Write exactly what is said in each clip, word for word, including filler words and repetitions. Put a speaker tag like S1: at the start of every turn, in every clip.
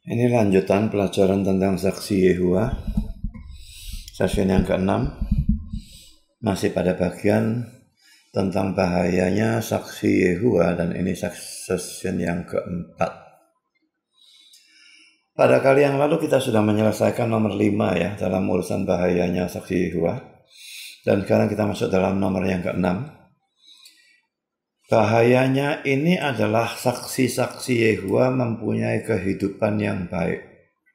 S1: Ini lanjutan pelajaran tentang saksi Yehua, session yang keenam, masih pada bagian tentang bahayanya saksi Yehua, dan ini session yang keempat. Pada kali yang lalu kita sudah menyelesaikan nomor lima ya dalam urusan bahayanya saksi Yehua, dan sekarang kita masuk dalam nomor yang keenam. Bahayanya ini adalah saksi-saksi Yehua mempunyai kehidupan yang baik.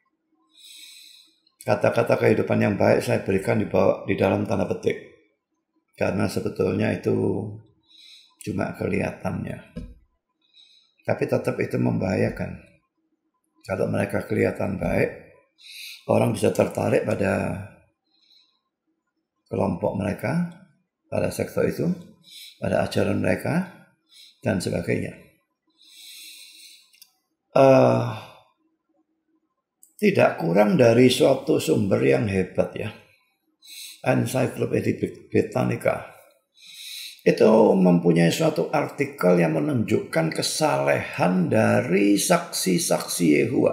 S1: Kata-kata kehidupan yang baik saya berikan di bawah di dalam tanda petik, karena sebetulnya itu cuma kelihatannya, tapi tetap itu membahayakan. Kalau mereka kelihatan baik, orang bisa tertarik pada kelompok mereka, pada sektor itu, pada ajaran mereka, dan sebagainya. Uh, tidak kurang dari suatu sumber yang hebat ya, Encyclopedia Britannica itu mempunyai suatu artikel yang menunjukkan kesalehan dari saksi-saksi Yehua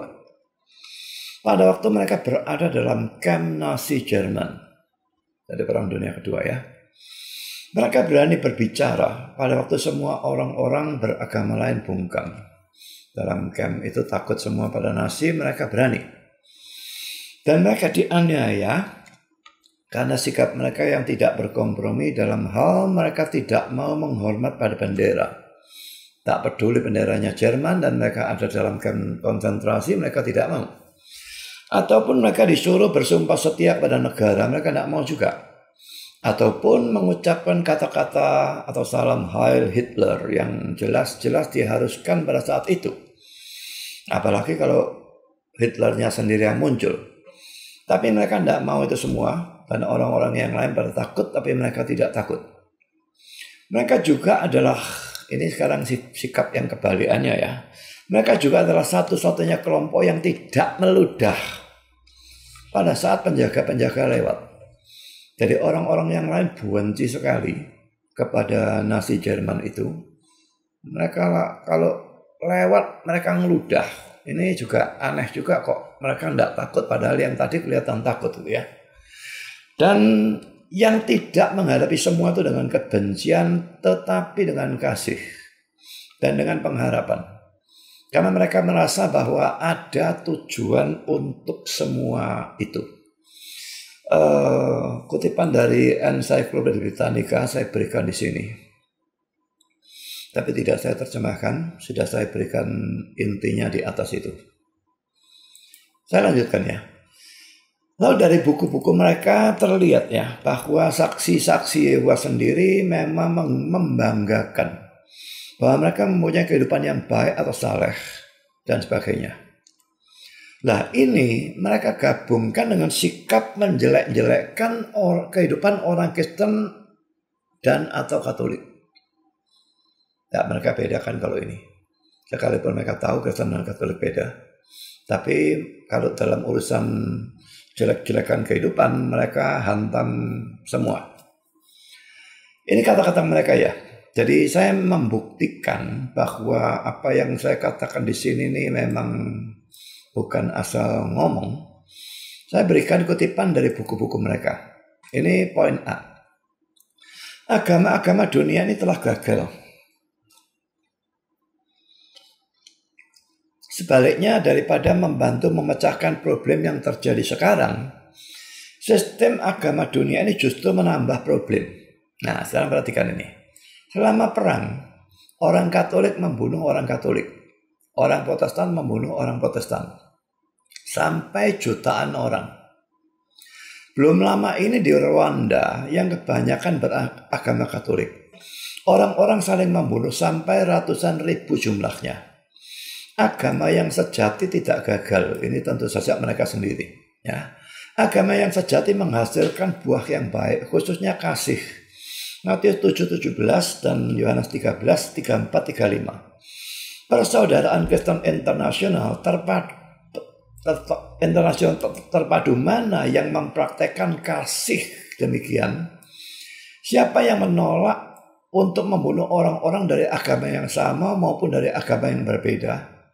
S1: pada waktu mereka berada dalam kamp Nazi Jerman, dari Perang Dunia Kedua ya. Mereka berani berbicara pada waktu semua orang-orang beragama lain bungkam. Dalam camp itu takut semua pada Nazi, mereka berani. Dan mereka dianiaya karena sikap mereka yang tidak berkompromi dalam hal mereka tidak mau menghormat pada bendera. Tak peduli benderanya Jerman dan mereka ada dalam camp konsentrasi, mereka tidak mau. Ataupun mereka disuruh bersumpah setia pada negara, mereka tidak mau juga. Ataupun mengucapkan kata-kata atau salam Heil Hitler yang jelas-jelas diharuskan pada saat itu. Apalagi kalau Hitlernya sendiri yang muncul. Tapi mereka tidak mau itu semua, dan orang-orang yang lain pada takut, tapi mereka tidak takut. Mereka juga adalah, ini sekarang sikap yang kebalikannya ya, mereka juga adalah satu-satunya kelompok yang tidak meludah pada saat penjaga-penjaga lewat. Jadi orang-orang yang lain benci sekali kepada Nazi Jerman itu. Mereka kalau lewat mereka ngeludah. Ini juga aneh juga kok. Mereka tidak takut padahal yang tadi kelihatan takut gitu ya. Dan yang tidak menghadapi semua itu dengan kebencian tetapi dengan kasih dan dengan pengharapan. Karena mereka merasa bahwa ada tujuan untuk semua itu. Uh, kutipan dari Encyclopedia Britannica saya berikan di sini, tapi tidak saya terjemahkan, sudah saya berikan intinya di atas itu. Saya lanjutkan ya. Lalu dari buku-buku mereka terlihat ya bahwa saksi-saksi Yehua sendiri memang membanggakan bahwa mereka mempunyai kehidupan yang baik atau saleh dan sebagainya. Nah ini mereka gabungkan dengan sikap menjelek-jelekkan or, kehidupan orang Kristen dan atau Katolik. Nah, mereka bedakan kalau ini. Sekalipun mereka tahu Kristen dan Katolik beda. Tapi kalau dalam urusan jelek-jelekan kehidupan mereka hantam semua. Ini kata-kata mereka ya. Jadi saya membuktikan bahwa apa yang saya katakan di sini ini memang bukan asal ngomong. Saya berikan kutipan dari buku-buku mereka. Ini poin A. Agama-agama dunia ini telah gagal. Sebaliknya daripada membantu memecahkan problem yang terjadi sekarang, sistem agama dunia ini justru menambah problem. Nah, sekarang perhatikan ini. Selama perang, orang Katolik membunuh orang Katolik. Orang Protestan membunuh orang Protestan. Sampai jutaan orang. Belum lama ini di Rwanda yang kebanyakan beragama Katolik. Orang-orang saling membunuh sampai ratusan ribu jumlahnya. Agama yang sejati tidak gagal. Ini tentu saja mereka sendiri. Ya. Agama yang sejati menghasilkan buah yang baik, khususnya kasih. Matius tujuh tujuh belas dan Yohanes tiga belas tiga puluh empat tiga puluh lima. Persaudaraan Kristen Internasional terpadu internasional terpadu mana yang mempraktekkan kasih demikian? Siapa yang menolak untuk membunuh orang-orang dari agama yang sama maupun dari agama yang berbeda?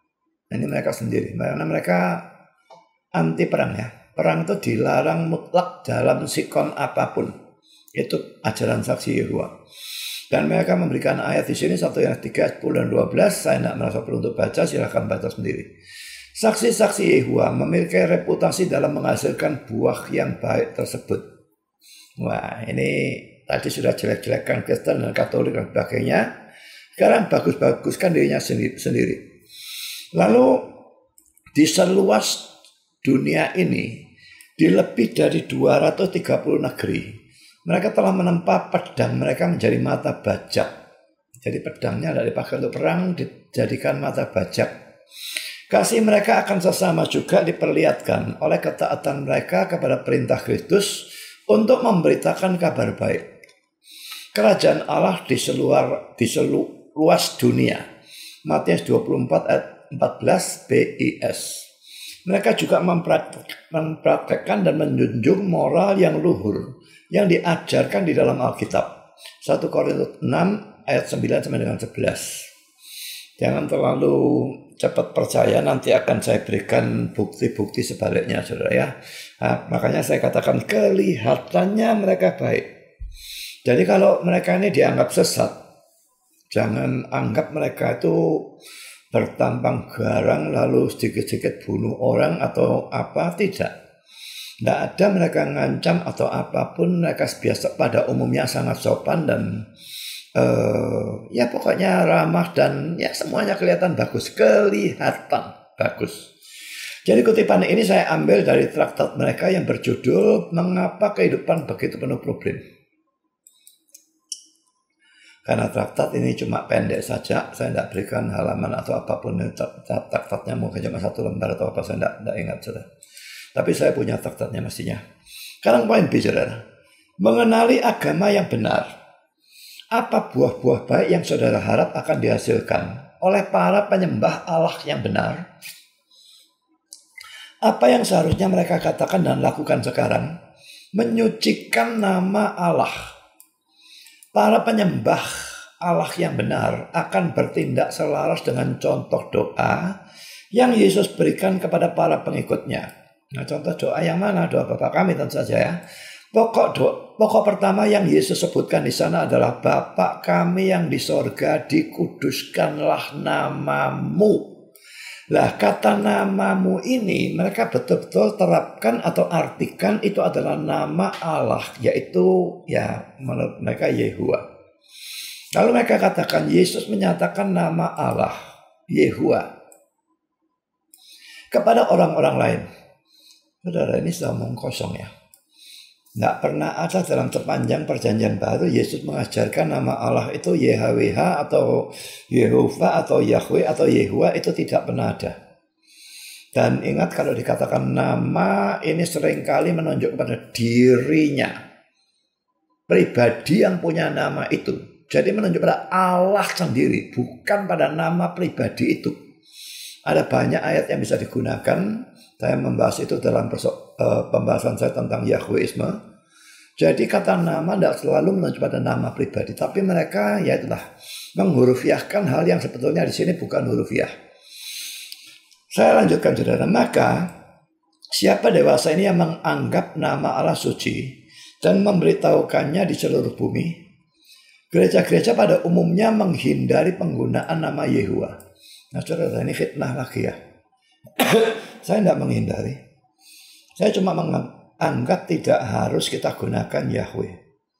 S1: Ini mereka sendiri, karena mereka anti perang ya. Perang itu dilarang mutlak dalam sikon apapun. Itu ajaran saksi Yehova. Dan mereka memberikan ayat di sini satu yang tiga, sepuluh dan dua belas. Saya tidak merasa perlu untuk baca, silahkan baca sendiri. Saksi-saksi Yehova memiliki reputasi dalam menghasilkan buah yang baik tersebut. Wah, ini tadi sudah jelek-jelekkan Kristen dan Katolik dan sebagainya. Sekarang bagus-baguskan dirinya sendiri. Lalu di seluas dunia ini, di lebih dari dua ratus tiga puluh negeri, mereka telah menempa pedang mereka menjadi mata bajak. Jadi pedangnya tidak dipakai untuk perang, dijadikan mata bajak. Kasih mereka akan sesama juga diperlihatkan oleh ketaatan mereka kepada perintah Kristus untuk memberitakan kabar baik. Kerajaan Allah di seluar di seluas dunia. Matius dua puluh empat ayat empat belas B I S. Mereka juga mempraktekkan dan menjunjung moral yang luhur yang diajarkan di dalam Alkitab. satu Korintus enam ayat sembilan sampai dengan sebelas. Jangan terlalu cepat percaya, nanti akan saya berikan bukti-bukti sebaliknya, saudara ya. Nah, makanya saya katakan kelihatannya mereka baik. Jadi kalau mereka ini dianggap sesat, jangan anggap mereka itu bertampang garang lalu sedikit-sedikit bunuh orang atau apa, tidak. Tidak ada mereka ngancam atau apapun, mereka biasa pada umumnya sangat sopan dan Uh, ya pokoknya ramah dan ya semuanya kelihatan bagus, kelihatan bagus. Jadi kutipan ini saya ambil dari traktat mereka yang berjudul Mengapa Kehidupan Begitu Penuh Problem. Karena traktat ini cuma pendek saja, saya tidak berikan halaman atau apapun. Traktatnya mungkin cuma satu lembar atau apa, saya tidak, tidak ingat sudah. Tapi saya punya traktatnya mestinya. Sekarang poin bicara mengenali agama yang benar. Apa buah-buah baik yang saudara harap akan dihasilkan oleh para penyembah Allah yang benar? Apa yang seharusnya mereka katakan dan lakukan sekarang? Menyucikan nama Allah. Para penyembah Allah yang benar akan bertindak selaras dengan contoh doa yang Yesus berikan kepada para pengikutnya. Nah, contoh doa yang mana? Doa Bapa kami tentu saja ya. Pokok doa, pokok pertama yang Yesus sebutkan di sana adalah Bapa kami yang di sorga, dikuduskanlah namamu. Lah kata namamu ini mereka betul-betul terapkan atau artikan itu adalah nama Allah, yaitu ya menurut mereka Yehova. Lalu mereka katakan Yesus menyatakan nama Allah Yehova kepada orang-orang lain. Saudara, ini sudah omong kosong ya. Tidak pernah ada dalam sepanjang perjanjian baru Yesus mengajarkan nama Allah itu Y H W H atau Yehova atau Yahweh atau Yehua, itu tidak pernah ada. Dan ingat kalau dikatakan nama ini seringkali menunjuk kepada dirinya, pribadi yang punya nama itu. Jadi menunjuk pada Allah sendiri, bukan pada nama pribadi itu. Ada banyak ayat yang bisa digunakan. Saya membahas itu dalam perso- uh, pembahasan saya tentang Yahweisme. Jadi kata nama tidak selalu menunjuk pada nama pribadi, tapi mereka ya itulah menghurufiahkan hal yang sebetulnya di sini bukan hurufiah. Saya lanjutkan saudara. Maka siapa dewasa ini yang menganggap nama Allah suci dan memberitahukannya di seluruh bumi? Gereja-gereja pada umumnya menghindari penggunaan nama Yehova. Nah saudara, ini fitnah lagi ya. Saya tidak menghindari. Saya cuma menganggap tidak harus kita gunakan Yahweh.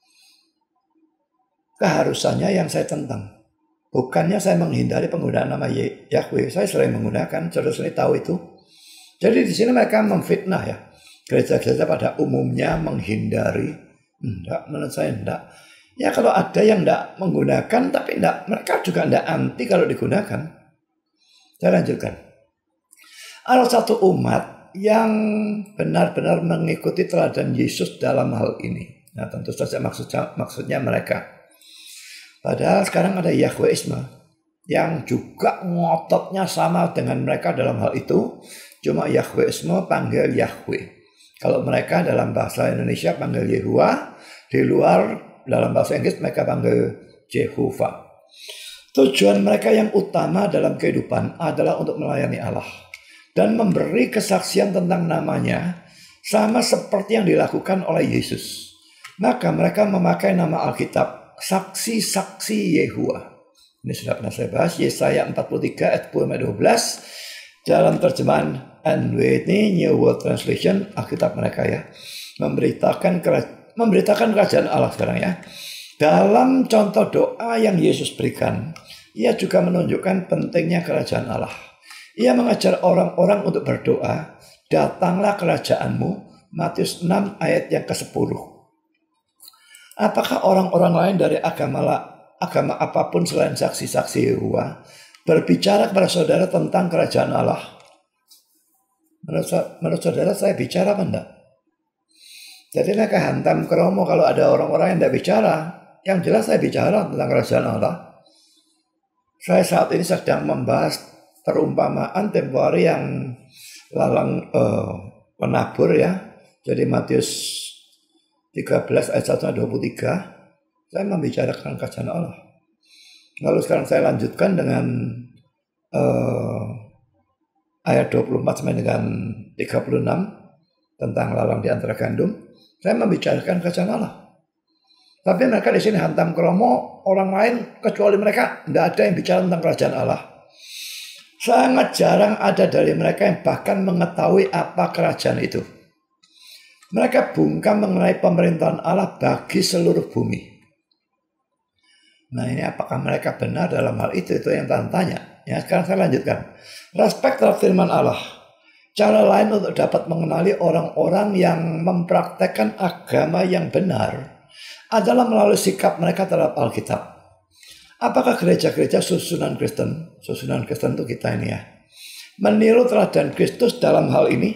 S1: Keharusannya yang saya tentang. Bukannya saya menghindari penggunaan nama Yahweh. Saya sering menggunakan, saudara sendiri tahu itu. Jadi di sini mereka memfitnah ya. Gereja-gereja pada umumnya menghindari. Enggak, menurut saya enggak. Ya kalau ada yang enggak menggunakan, tapi enggak, mereka juga enggak anti kalau digunakan. Saya lanjutkan. Ada satu umat yang benar-benar mengikuti teladan Yesus dalam hal ini. Nah tentu saja maksudnya, maksudnya mereka. Padahal sekarang ada Yahweisme yang juga ngototnya sama dengan mereka dalam hal itu. Cuma Yahweisme panggil Yahweh. Kalau mereka dalam bahasa Indonesia panggil Yehua. Di luar dalam bahasa Inggris mereka panggil Jehovah. Tujuan mereka yang utama dalam kehidupan adalah untuk melayani Allah dan memberi kesaksian tentang namanya, sama seperti yang dilakukan oleh Yesus. Maka mereka memakai nama Alkitab, saksi-saksi Yehuwa. Ini sudah pernah saya bahas, Yesaya empat puluh tiga ayat sepuluh sampai dua belas. Dalam terjemahan N W T, New World Translation, Alkitab mereka ya, memberitakan kerajaan, memberitakan kerajaan Allah sekarang ya. Dalam contoh doa yang Yesus berikan, ia juga menunjukkan pentingnya kerajaan Allah. Ia mengajar orang-orang untuk berdoa, datanglah kerajaanmu, Matius enam ayat yang kesepuluh. Apakah orang-orang lain dari agama, agama apapun selain saksi-saksi Yehuwa berbicara kepada saudara tentang kerajaan Allah? Menurut, menurut saudara saya bicara apa enggak? Jadi mereka hantam kromo kalau ada orang-orang yang tidak bicara. Yang jelas saya bicara tentang kerajaan Allah. Saya saat ini sedang membahas perumpamaan tempo hari yang lalang uh, penabur ya. Jadi Matius tiga belas ayat satu sampai dua puluh tiga. Saya membicarakan kerajaan Allah. Lalu sekarang saya lanjutkan dengan uh, ayat dua puluh empat sampai dengan tiga puluh enam tentang lalang di antara gandum. Saya membicarakan kerajaan Allah. Tapi mereka di sini hantam kromo, orang lain kecuali mereka tidak ada yang bicara tentang kerajaan Allah. Sangat jarang ada dari mereka yang bahkan mengetahui apa kerajaan itu. Mereka bungkam mengenai pemerintahan Allah bagi seluruh bumi. Nah ini apakah mereka benar dalam hal itu? Itu yang tanya. Ya, sekarang saya lanjutkan. Respek terhadap firman Allah. Cara lain untuk dapat mengenali orang-orang yang mempraktekkan agama yang benar adalah melalui sikap mereka terhadap Alkitab. Apakah gereja-gereja susunan Kristen, susunan Kristen itu kita ini ya, meniru teladan Kristus dalam hal ini?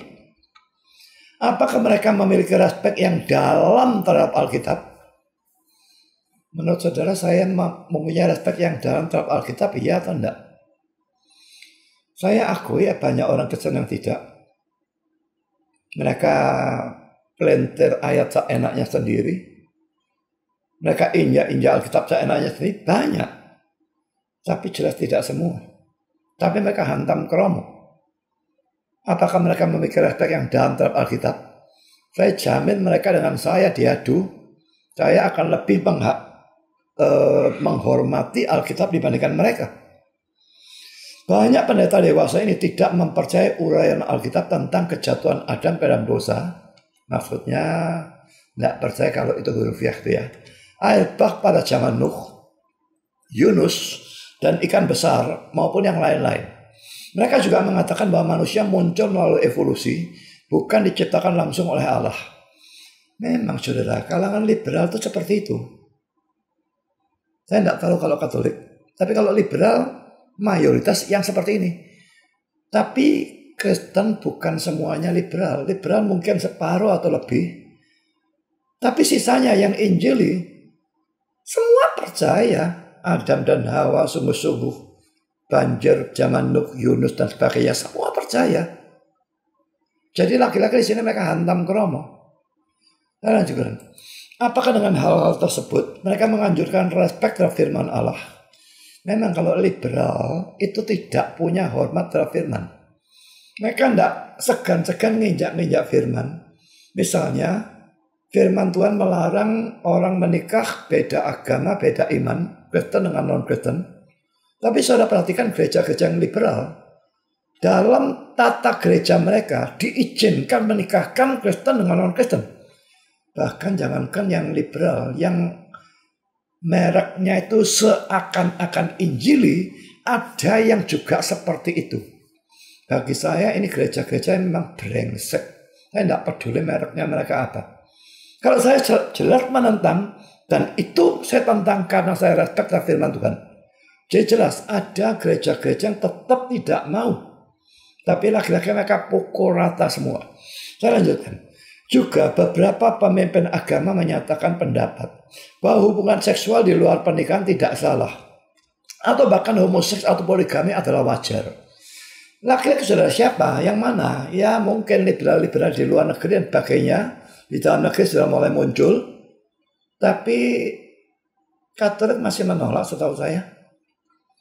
S1: Apakah mereka memiliki respek yang dalam terhadap Alkitab? Menurut saudara saya mempunyai respek yang dalam terhadap Alkitab, iya atau enggak? Saya akui ya banyak orang Kristen yang tidak. Mereka pelintir ayat seenaknya sendiri. Mereka injak-injak Alkitab seenaknya sendiri, banyak. Tapi jelas tidak semua. Tapi mereka hantam kromo. Apakah mereka memiliki respek yang dalam terhadap Alkitab? Saya jamin mereka dengan saya diadu, saya akan lebih menghak, eh, menghormati Alkitab dibandingkan mereka. Banyak pendeta dewasa ini tidak mempercayai uraian Alkitab tentang kejatuhan Adam ke dalam dosa. Maksudnya tidak percaya kalau itu hurufiah itu ya. Air bah pada zaman Nuh, Yunus, dan ikan besar maupun yang lain-lain. Mereka juga mengatakan bahwa manusia muncul melalui evolusi, bukan diciptakan langsung oleh Allah. Memang saudara, kalangan liberal itu seperti itu. Saya tidak tahu kalau Katolik, tapi kalau liberal mayoritas yang seperti ini. Tapi Kristen bukan semuanya liberal. Liberal mungkin separuh atau lebih. Tapi sisanya yang Injili semua percaya Adam dan Hawa sungguh-sungguh, banjir zaman Nuh, Yunus dan sebagainya, semua percaya. Jadi laki-laki di sini mereka hantam kromo. Dan juga, apakah dengan hal-hal tersebut mereka menganjurkan respek terhadap firman Allah? Memang kalau liberal itu tidak punya hormat terhadap firman. Mereka tidak segan-segan nginjak-nginjak firman. Misalnya firman Tuhan melarang orang menikah beda agama, beda iman, Kristen dengan non-Kristen. Tapi saudara perhatikan gereja-gereja yang liberal. Dalam tata gereja mereka diizinkan menikahkan Kristen dengan non-Kristen. Bahkan jangankan yang liberal, yang mereknya itu seakan-akan Injili, ada yang juga seperti itu. Bagi saya ini gereja-gereja yang memang brengsek. Saya tidak peduli mereknya mereka apa. Kalau saya jelas menentang, dan itu saya tentang karena saya respect terhadap firman Tuhan. Jadi jelas ada gereja-gereja yang tetap tidak mau. Tapi laki-laki mereka pukul rata semua. Saya lanjutkan. Juga beberapa pemimpin agama menyatakan pendapat bahwa hubungan seksual di luar pernikahan tidak salah. Atau bahkan homoseks atau poligami adalah wajar. Laki-laki saudara siapa? Yang mana? Ya mungkin liberal-liberal di luar negeri dan sebagainya. Di dalam negeri sudah mulai muncul. Tapi Katolik masih menolak setahu saya.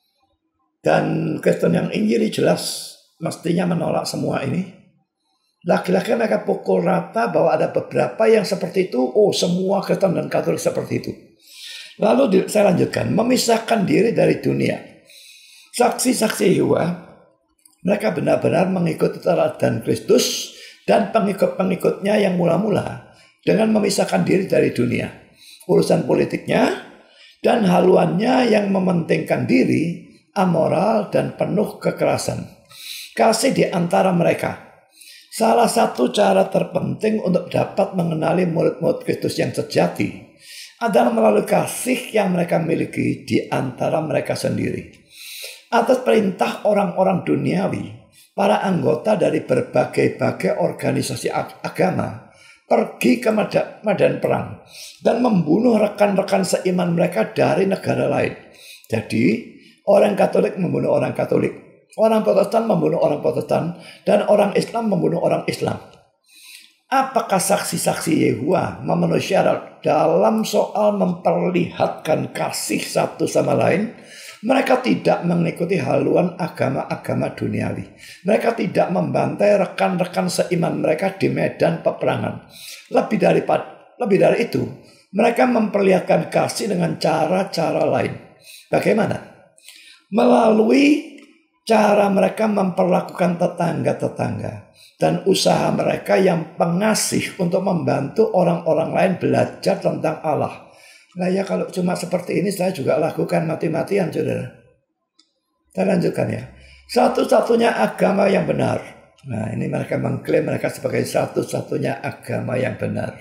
S1: Dan Kristen yang Injili jelas mestinya menolak semua ini. Laki-laki mereka pukul rata bahwa ada beberapa yang seperti itu. Oh, semua Kristen dan Katolik seperti itu. Lalu saya lanjutkan, memisahkan diri dari dunia. Saksi-saksi Yehova, mereka benar-benar mengikuti teladan Kristus dan pengikut-pengikutnya yang mula-mula dengan memisahkan diri dari dunia. Urusan politiknya dan haluannya yang mementingkan diri, amoral dan penuh kekerasan. Kasih di antara mereka. Salah satu cara terpenting untuk dapat mengenali murid-murid Kristus yang sejati adalah melalui kasih yang mereka miliki di antara mereka sendiri. Atas perintah orang-orang duniawi, para anggota dari berbagai-bagai organisasi agama pergi ke medan perang dan membunuh rekan-rekan seiman mereka dari negara lain. Jadi, orang Katolik membunuh orang Katolik. Orang Protestan membunuh orang Protestan dan orang Islam membunuh orang Islam. Apakah saksi-saksi Yehova memenuhi syarat dalam soal memperlihatkan kasih satu sama lain? Mereka tidak mengikuti haluan agama-agama duniawi. Mereka tidak membantai rekan-rekan seiman mereka di medan peperangan. Lebih dari lebih dari itu, mereka memperlihatkan kasih dengan cara-cara lain. Bagaimana? Melalui cara mereka memperlakukan tetangga-tetangga dan usaha mereka yang pengasih untuk membantu orang-orang lain belajar tentang Allah. Nah ya, kalau cuma seperti ini saya juga lakukan mati-matian, saudara. Saya lanjutkan ya. Satu-satunya agama yang benar. Nah, ini mereka mengklaim mereka sebagai satu-satunya agama yang benar.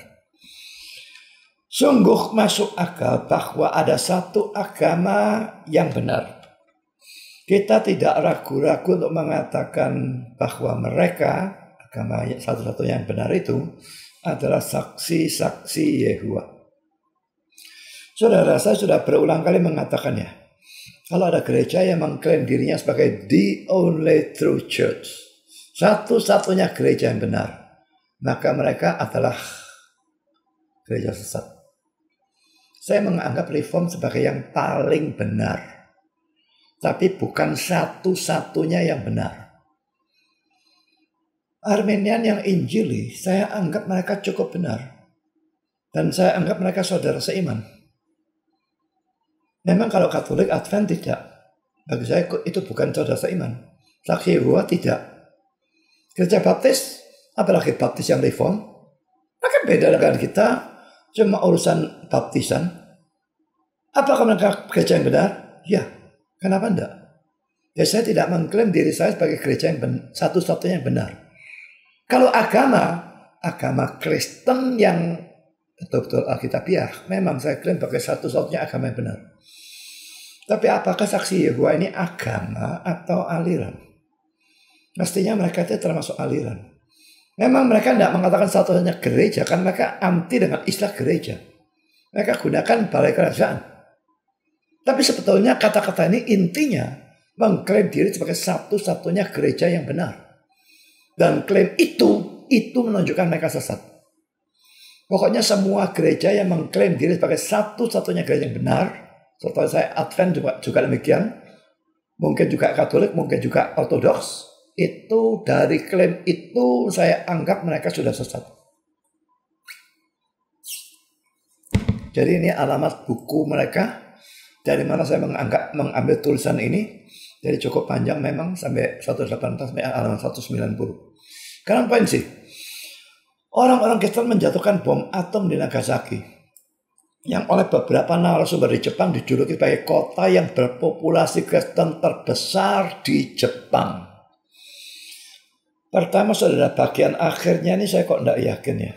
S1: Sungguh masuk akal bahwa ada satu agama yang benar. Kita tidak ragu-ragu untuk mengatakan bahwa mereka, agama satu-satunya yang benar itu, adalah saksi-saksi Yehova. Saudara, saya sudah berulang kali mengatakannya. Kalau ada gereja yang mengklaim dirinya sebagai the only true church, satu-satunya gereja yang benar, maka mereka adalah gereja sesat. Saya menganggap Reform sebagai yang paling benar. Tapi bukan satu-satunya yang benar. Arminian yang Injili, saya anggap mereka cukup benar. Dan saya anggap mereka saudara seiman. Memang kalau Katolik Advent tidak. Bagi saya itu bukan saudara seiman. Saksi Yehova tidak. Gereja Baptis, apalagi Baptis yang Reform, akan beda dengan kita, cuma urusan baptisan. Apakah mereka gereja yang benar? Ya. Kenapa enggak? Ya, saya tidak mengklaim diri saya sebagai gereja yang satu-satunya yang benar. Kalau agama, agama Kristen yang betul-betul Alkitabiah, memang saya klaim sebagai satu-satunya agama yang benar. Tapi apakah saksi Yehova ini agama atau aliran? Mestinya mereka itu termasuk aliran. Memang mereka tidak mengatakan satu-satunya gereja, kan mereka anti dengan istilah gereja. Mereka gunakan balai kerajaan. Tapi sebetulnya kata-kata ini intinya mengklaim diri sebagai satu-satunya gereja yang benar. Dan klaim itu, itu menunjukkan mereka sesat. Pokoknya semua gereja yang mengklaim diri sebagai satu-satunya gereja yang benar, setelah saya Advent juga, juga demikian, mungkin juga Katolik, mungkin juga Ortodoks, itu dari klaim itu saya anggap mereka sudah sesat. Jadi ini alamat buku mereka. Dari mana saya menganggap, mengambil tulisan ini. Jadi cukup panjang memang sampai seratus delapan belas sampai halaman seratus sembilan puluh. Sekarang poin sih. Orang-orang Kristen menjatuhkan bom atom di Nagasaki. Yang oleh beberapa narasumber di Jepang dijuluki sebagai kota yang berpopulasi Kristen terbesar di Jepang. Pertama, saudara, bagian akhirnya ini saya kok tidak yakin ya.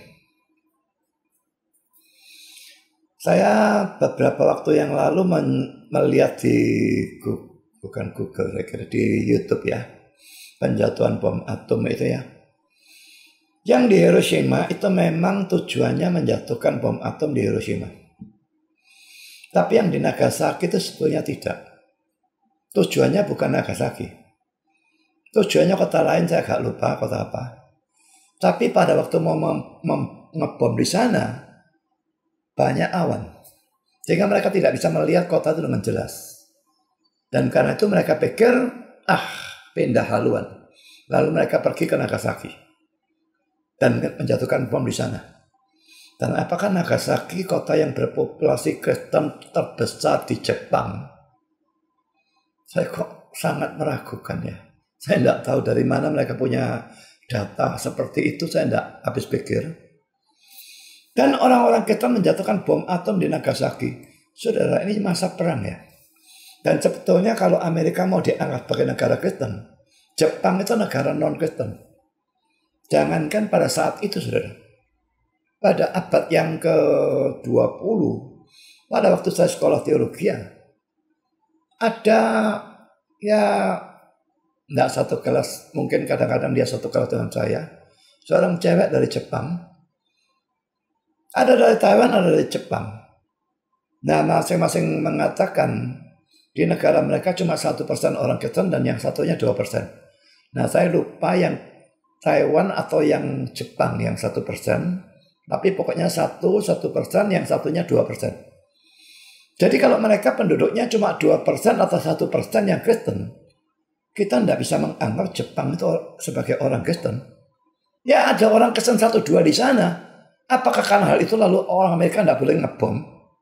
S1: Saya beberapa waktu yang lalu melihat di bukan Google, saya kira di YouTube ya, penjatuhan bom atom itu ya. Yang di Hiroshima itu memang tujuannya menjatuhkan bom atom di Hiroshima. Tapi yang di Nagasaki itu sebetulnya tidak. Tujuannya bukan Nagasaki. Tujuannya kota lain, saya agak lupa kota apa. Tapi pada waktu mau ngebom di sana, banyak awan. Sehingga mereka tidak bisa melihat kota itu dengan jelas. Dan karena itu mereka pikir, ah pindah haluan. Lalu mereka pergi ke Nagasaki dan menjatuhkan bom di sana. Dan apakah Nagasaki kota yang berpopulasi Kristen terbesar di Jepang? Saya kok sangat meragukan ya. Saya tidak tahu dari mana mereka punya data seperti itu, saya tidak habis pikir. Dan orang-orang Kristen menjatuhkan bom atom di Nagasaki. Saudara, ini masa perang ya. Dan sebetulnya kalau Amerika mau dianggap sebagai negara Kristen, Jepang itu negara non-Kristen. Jangankan pada saat itu, saudara. Pada abad yang ke dua puluh, pada waktu saya sekolah teologi, ada ya tidak satu kelas, mungkin kadang-kadang dia satu kelas dengan saya, seorang cewek dari Jepang, ada dari Taiwan, ada dari Jepang. Nah, masing-masing mengatakan di negara mereka cuma satu persen orang Kristen dan yang satunya dua persen. Nah, saya lupa yang Taiwan atau yang Jepang yang satu persen, tapi pokoknya satu satu persen, yang satunya dua persen. Jadi kalau mereka penduduknya cuma dua persen atau satu persen yang Kristen, kita tidak bisa menganggap Jepang itu sebagai orang Kristen. Ya ada orang Kristen satu dua di sana. Apakah karena hal itu lalu orang Amerika tidak boleh ngebom?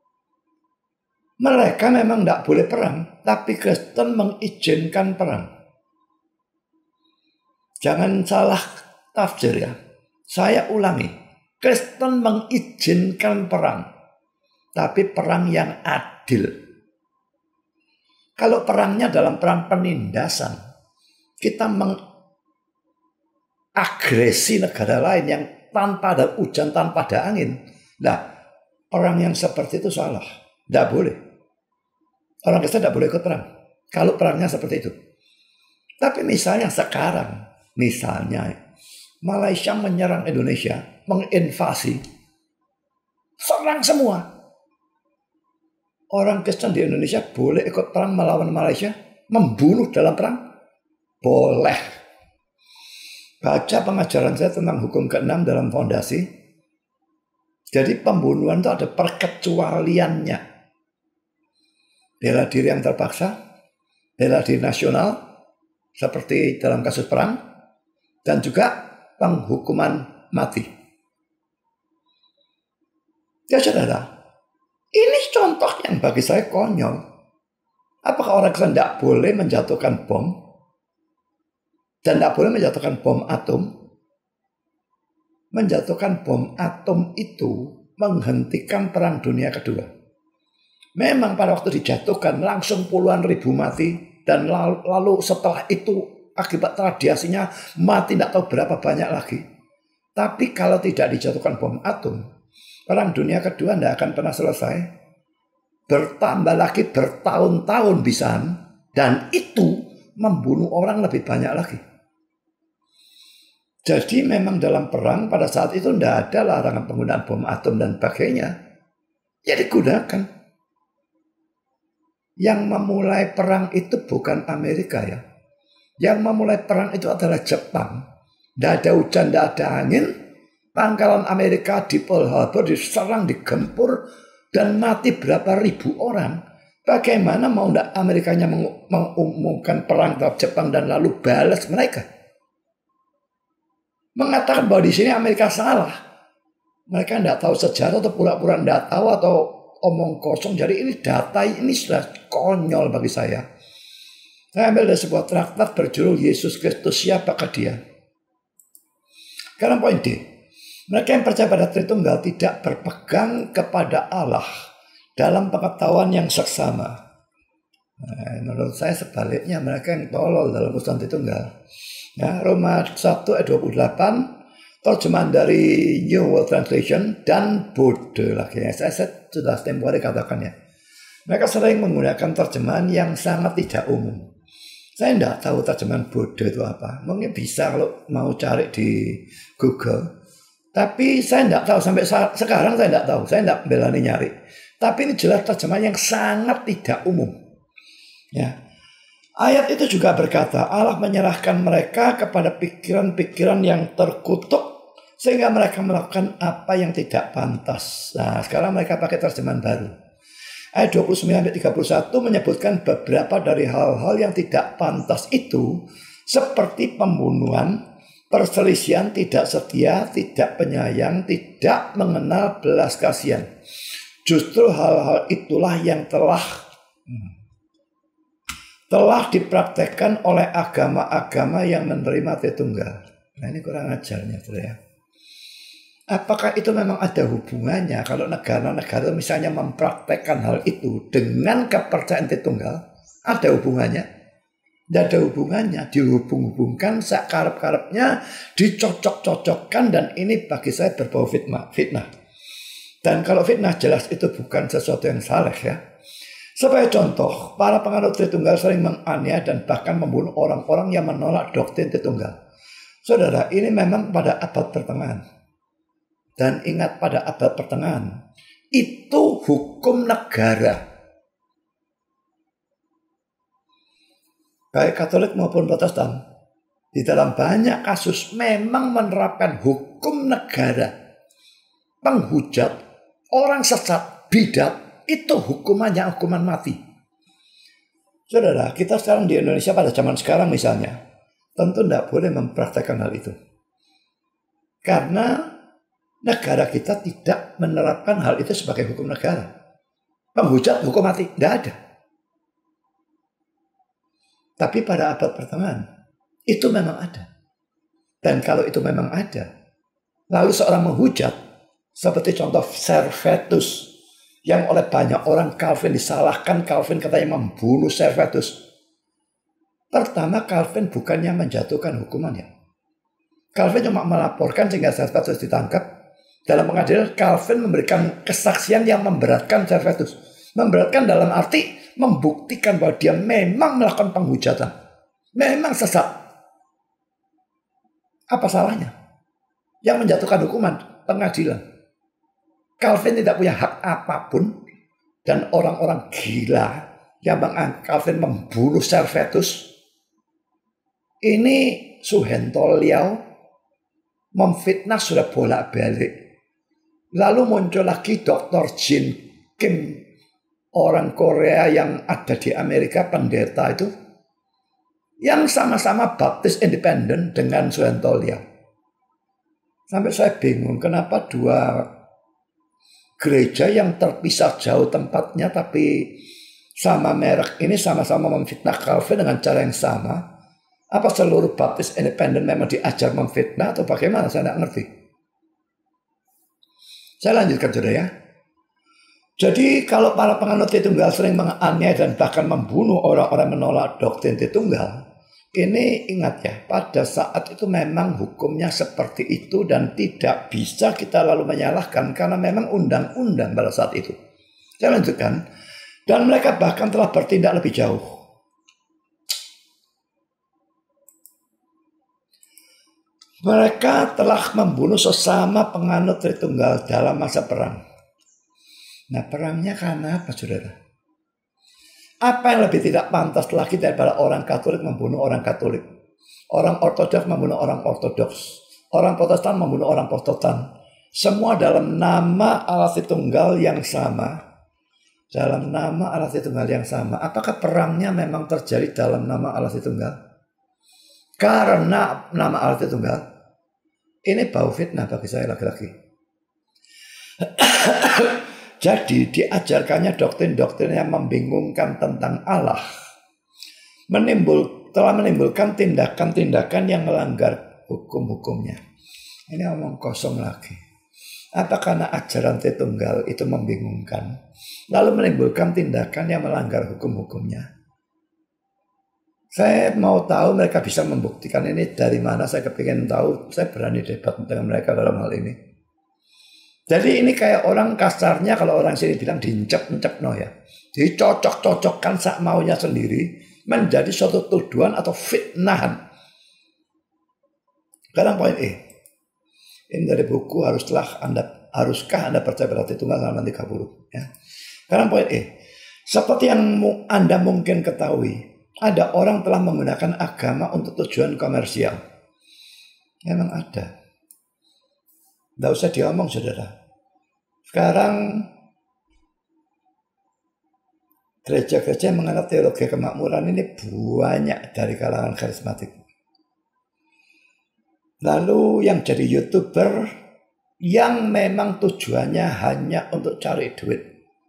S1: Mereka memang tidak boleh perang, tapi Kristen mengizinkan perang. Jangan salah tafsir ya. Saya ulangi, Kristen mengizinkan perang, tapi perang yang adil. Kalau perangnya dalam perang penindasan, kita mengagresi negara lain yang tanpa ada hujan, tanpa ada angin. Nah, perang yang seperti itu salah. Tidak boleh. Orang Kristen tidak boleh ikut perang. Kalau perangnya seperti itu. Tapi misalnya sekarang, misalnya Malaysia menyerang Indonesia, menginvasi, serang semua. Orang Kristen di Indonesia boleh ikut perang melawan Malaysia, membunuh dalam perang? Boleh. Baca pengajaran saya tentang hukum keenam dalam fondasi. Jadi pembunuhan itu ada perkecualiannya. Bela diri yang terpaksa, bela diri nasional, seperti dalam kasus perang, dan juga penghukuman mati. Ya saudara, ini contoh yang bagi saya konyol. Apakah orang Kristen tidak boleh menjatuhkan bom? Dan tidak boleh menjatuhkan bom atom? Menjatuhkan bom atom itu menghentikan perang dunia kedua. Memang pada waktu dijatuhkan langsung puluhan ribu mati. Dan lalu setelah itu akibat radiasinya mati tidak tahu berapa banyak lagi. Tapi kalau tidak dijatuhkan bom atom, perang dunia kedua tidak akan pernah selesai. Bertambah lagi bertahun-tahun bisa. Dan itu membunuh orang lebih banyak lagi. Jadi memang dalam perang pada saat itu tidak ada larangan penggunaan bom atom dan sebagainya. Ya digunakan. Yang memulai perang itu bukan Amerika ya. Yang memulai perang itu adalah Jepang. Tidak ada hujan, tidak ada angin. Pangkalan Amerika di Pearl Harbor diserang, digempur, dan mati berapa ribu orang. Bagaimana mau tidak Amerikanya mengumumkan perang terhadap Jepang dan lalu balas mereka? Mengatakan bahwa di sini Amerika salah. Mereka tidak tahu sejarah atau pura-pura tidak tahu atau omong kosong. Jadi ini data ini sudah konyol bagi saya. Saya ambil dari sebuah traktat berjudul Yesus Kristus Siapakah Dia. Sekarang poin D. Mereka yang percaya pada Tritunggal tidak berpegang kepada Allah dalam pengetahuan yang seksama. Nah, menurut saya sebaliknya, mereka yang tolol dalam urusan Tritunggal. Ya, Roma satu ayat dua puluh delapan, terjemahan dari New World Translation, dan bodoh lagi. Saya, saya sudah tempoh hari katakannya. Mereka sering menggunakan terjemahan yang sangat tidak umum. Saya tidak tahu terjemahan bodoh itu apa. Mungkin bisa kalau mau cari di Google. Tapi saya tidak tahu. Sampai sekarang saya tidak tahu. Saya tidak berani nyari. Tapi ini jelas terjemahan yang sangat tidak umum. Ya. Ayat itu juga berkata, Allah menyerahkan mereka kepada pikiran-pikiran yang terkutuk, sehingga mereka melakukan apa yang tidak pantas. Nah, sekarang mereka pakai terjemahan baru. Ayat dua puluh sembilan sampai tiga puluh satu menyebutkan beberapa dari hal-hal yang tidak pantas itu, seperti pembunuhan, perselisihan, tidak setia, tidak penyayang, tidak mengenal belas kasihan. Justru hal-hal itulah yang telah telah dipraktekkan oleh agama-agama yang menerima Tritunggal. Nah, ini kurang ajarnya, ya. Apakah itu memang ada hubungannya kalau negara-negara misalnya mempraktekkan hal itu dengan kepercayaan Tritunggal? Ada hubungannya? Tidak ada hubungannya. Dihubung-hubungkan sekarep-karepnya, dicocok-cocokkan, dan ini bagi saya berbau fitnah. fitnah. Dan kalau fitnah jelas itu bukan sesuatu yang saleh, ya. Sebagai contoh, para penganut Tritunggal sering menganiaya dan bahkan membunuh orang-orang yang menolak doktrin Tritunggal. Saudara, ini memang pada abad pertengahan. Dan ingat, pada abad pertengahan itu hukum negara, baik Katolik maupun Protestan, di dalam banyak kasus memang menerapkan hukum negara. Penghujat, orang sesat, bidat, itu hukumannya hukuman mati. Saudara, kita sekarang di Indonesia pada zaman sekarang misalnya, tentu tidak boleh mempraktekkan hal itu. Karena negara kita tidak menerapkan hal itu sebagai hukum negara. Penghujat hukum mati, tidak ada. Tapi pada abad pertengahan itu memang ada. Dan kalau itu memang ada, lalu seorang menghujat, seperti contoh Servetus, yang oleh banyak orang Calvin disalahkan, Calvin katanya membunuh Servetus. Pertama, Calvin bukannya menjatuhkan hukumannya. Calvin cuma melaporkan sehingga Servetus ditangkap. Dalam pengadilan, Calvin memberikan kesaksian yang memberatkan Servetus. Memberatkan dalam arti membuktikan bahwa dia memang melakukan penghujatan. Memang sesat. Apa salahnya? Yang menjatuhkan hukuman pengadilan. Calvin tidak punya hak apapun. Dan orang-orang gila yang menganggap Calvin membunuh Servetus. Ini Suhento Liao memfitnah sudah bolak-balik. Lalu muncul lagi doktor Jin Kim, orang Korea yang ada di Amerika, pendeta itu, yang sama-sama baptis independen dengan Suhento Liao. Sampai saya bingung kenapa dua gereja yang terpisah jauh tempatnya tapi sama merek ini sama-sama memfitnah Calvin dengan cara yang sama. Apa seluruh baptis independen memang diajar memfitnah atau bagaimana? Saya tidak ngerti. Saya lanjutkan, saudara, ya. Jadi kalau para penganut Tritunggal sering menganiaya dan bahkan membunuh orang-orang menolak doktrin Tritunggal, ini ingat ya, pada saat itu memang hukumnya seperti itu dan tidak bisa kita lalu menyalahkan karena memang undang-undang pada saat itu. Saya lanjutkan. Dan mereka bahkan telah bertindak lebih jauh. Mereka telah membunuh sesama penganut Tritunggal dalam masa perang. Nah, perangnya karena apa, saudara? Apa yang lebih tidak pantas lagi daripada orang Katolik membunuh orang Katolik? Orang Ortodoks membunuh orang Ortodoks. Orang Protestan membunuh orang Protestan. Semua dalam nama Allah Tritunggal yang sama. Dalam nama Allah Tritunggal yang sama. Apakah perangnya memang terjadi dalam nama Allah Tritunggal? Karena nama Allah Tritunggal. Ini bau fitnah bagi saya lagi-lagi. Jadi diajarkannya doktrin-doktrin yang membingungkan tentang Allah. Menimbul, telah menimbulkan tindakan-tindakan yang melanggar hukum-hukumnya. Ini omong kosong lagi. Apa karena ajaran Tritunggal itu membingungkan? Lalu menimbulkan tindakan yang melanggar hukum-hukumnya. Saya mau tahu mereka bisa membuktikan ini dari mana. Saya kepingin tahu. Saya berani debat dengan mereka dalam hal ini. Jadi ini kayak orang kasarnya kalau orang sini bilang diincep-incep no ya. Dicocok-cocokkan sak maunya sendiri menjadi suatu tuduhan atau fitnahan. Sekarang poin E. Ini dari buku haruslah Anda haruskah Anda percaya pada Tritunggal halaman tiga puluh ya. Sekarang poin E. Seperti yang Anda mungkin ketahui, ada orang telah menggunakan agama untuk tujuan komersial. Memang ada. Tidak usah diomong, saudara. Sekarang gereja-gereja yang menganut teologi kemakmuran ini banyak dari kalangan karismatik. Lalu yang jadi YouTuber yang memang tujuannya hanya untuk cari duit,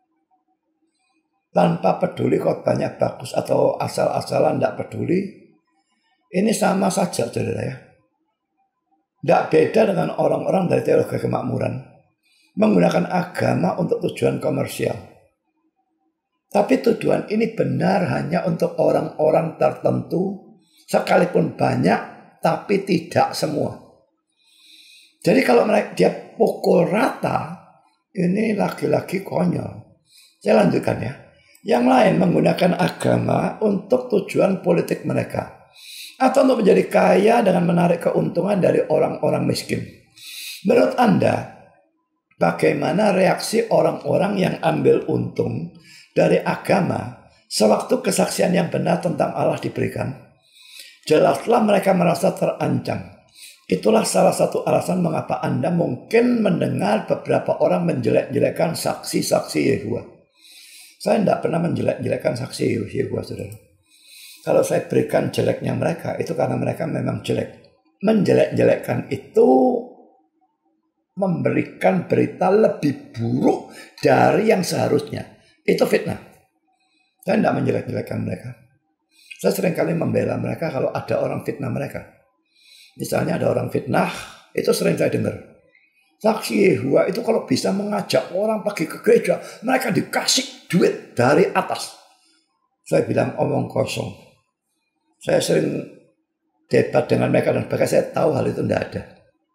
S1: tanpa peduli khotbahnya bagus atau asal-asalan, tidak peduli. Ini sama saja, saudara ya. Tidak beda dengan orang-orang dari teologi kemakmuran, menggunakan agama untuk tujuan komersial. Tapi tujuan ini benar hanya untuk orang-orang tertentu, sekalipun banyak, tapi tidak semua. Jadi kalau mereka dia pukul rata, ini lagi-lagi konyol. Saya lanjutkan ya. Yang lain menggunakan agama untuk tujuan politik mereka, atau untuk menjadi kaya dengan menarik keuntungan dari orang-orang miskin. Menurut Anda, bagaimana reaksi orang-orang yang ambil untung dari agama sewaktu kesaksian yang benar tentang Allah diberikan? Jelaslah mereka merasa terancam. Itulah salah satu alasan mengapa Anda mungkin mendengar beberapa orang menjelek-jelekan saksi-saksi Yehova. Saya tidak pernah menjelek-jelekan saksi Yehova, saudara. Kalau saya berikan jeleknya mereka, itu karena mereka memang jelek. Menjelek-jelekkan itu memberikan berita lebih buruk dari yang seharusnya. Itu fitnah. Saya tidak menjelek-jelekan mereka. Saya seringkali membela mereka kalau ada orang fitnah mereka. Misalnya ada orang fitnah, itu sering saya dengar. Saksi Yehova itu kalau bisa mengajak orang pergi ke gereja, mereka dikasih duit dari atas. Saya bilang omong kosong. Saya sering debat dengan mereka dan bahkan saya tahu hal itu tidak ada.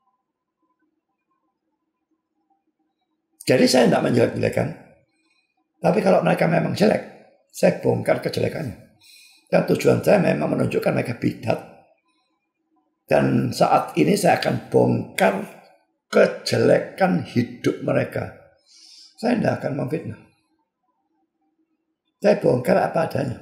S1: Jadi saya tidak menjelek-jelekan. Tapi kalau mereka memang jelek, saya bongkar kejelekannya. Dan tujuan saya memang menunjukkan mereka bidat. Dan saat ini saya akan bongkar kejelekan hidup mereka. Saya tidak akan memfitnah. Saya bongkar apa adanya.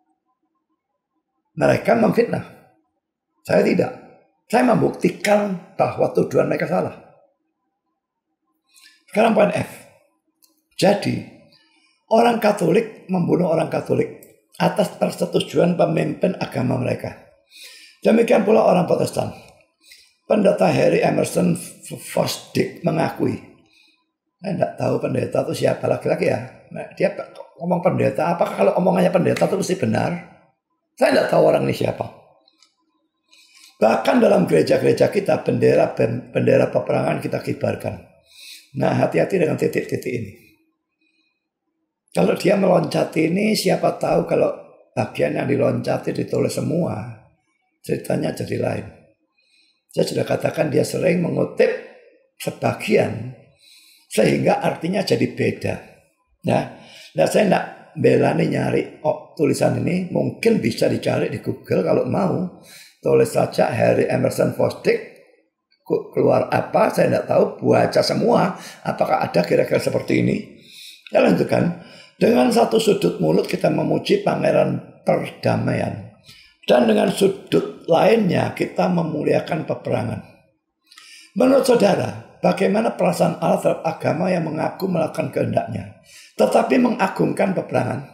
S1: Mereka memfitnah. Saya tidak. Saya membuktikan bahwa tujuan mereka salah. Sekarang poin F. Jadi, orang Katolik membunuh orang Katolik atas persetujuan pemimpin agama mereka. Demikian pula orang Protestan. Pendeta Harry Emerson Fosdick mengakui. Saya tidak tahu pendeta itu siapa laki-laki ya. Nah, dia ngomong pendeta. Apakah kalau omongannya pendeta itu mesti benar? Saya tidak tahu orang ini siapa. Bahkan dalam gereja-gereja kita bendera bendera peperangan kita kibarkan. Nah, hati-hati dengan titik-titik ini. Kalau dia meloncati ini, siapa tahu kalau bagian yang diloncati ditulis semua, ceritanya jadi lain. Saya sudah katakan dia sering mengutip sebagian, sehingga artinya jadi beda. Nah, nah saya tidak belani nyari oh, tulisan ini, mungkin bisa dicari di Google kalau mau. Tulis saja Harry Emerson Fosdick, keluar apa, saya tidak tahu, baca semua, apakah ada kira-kira seperti ini. Ya lanjutkan. Dengan satu sudut mulut kita memuji pangeran perdamaian. Dan dengan sudut lainnya kita memuliakan peperangan. Menurut saudara, bagaimana perasaan Allah terhadap agama yang mengaku melakukan kehendaknya, tetapi mengagungkan peperangan?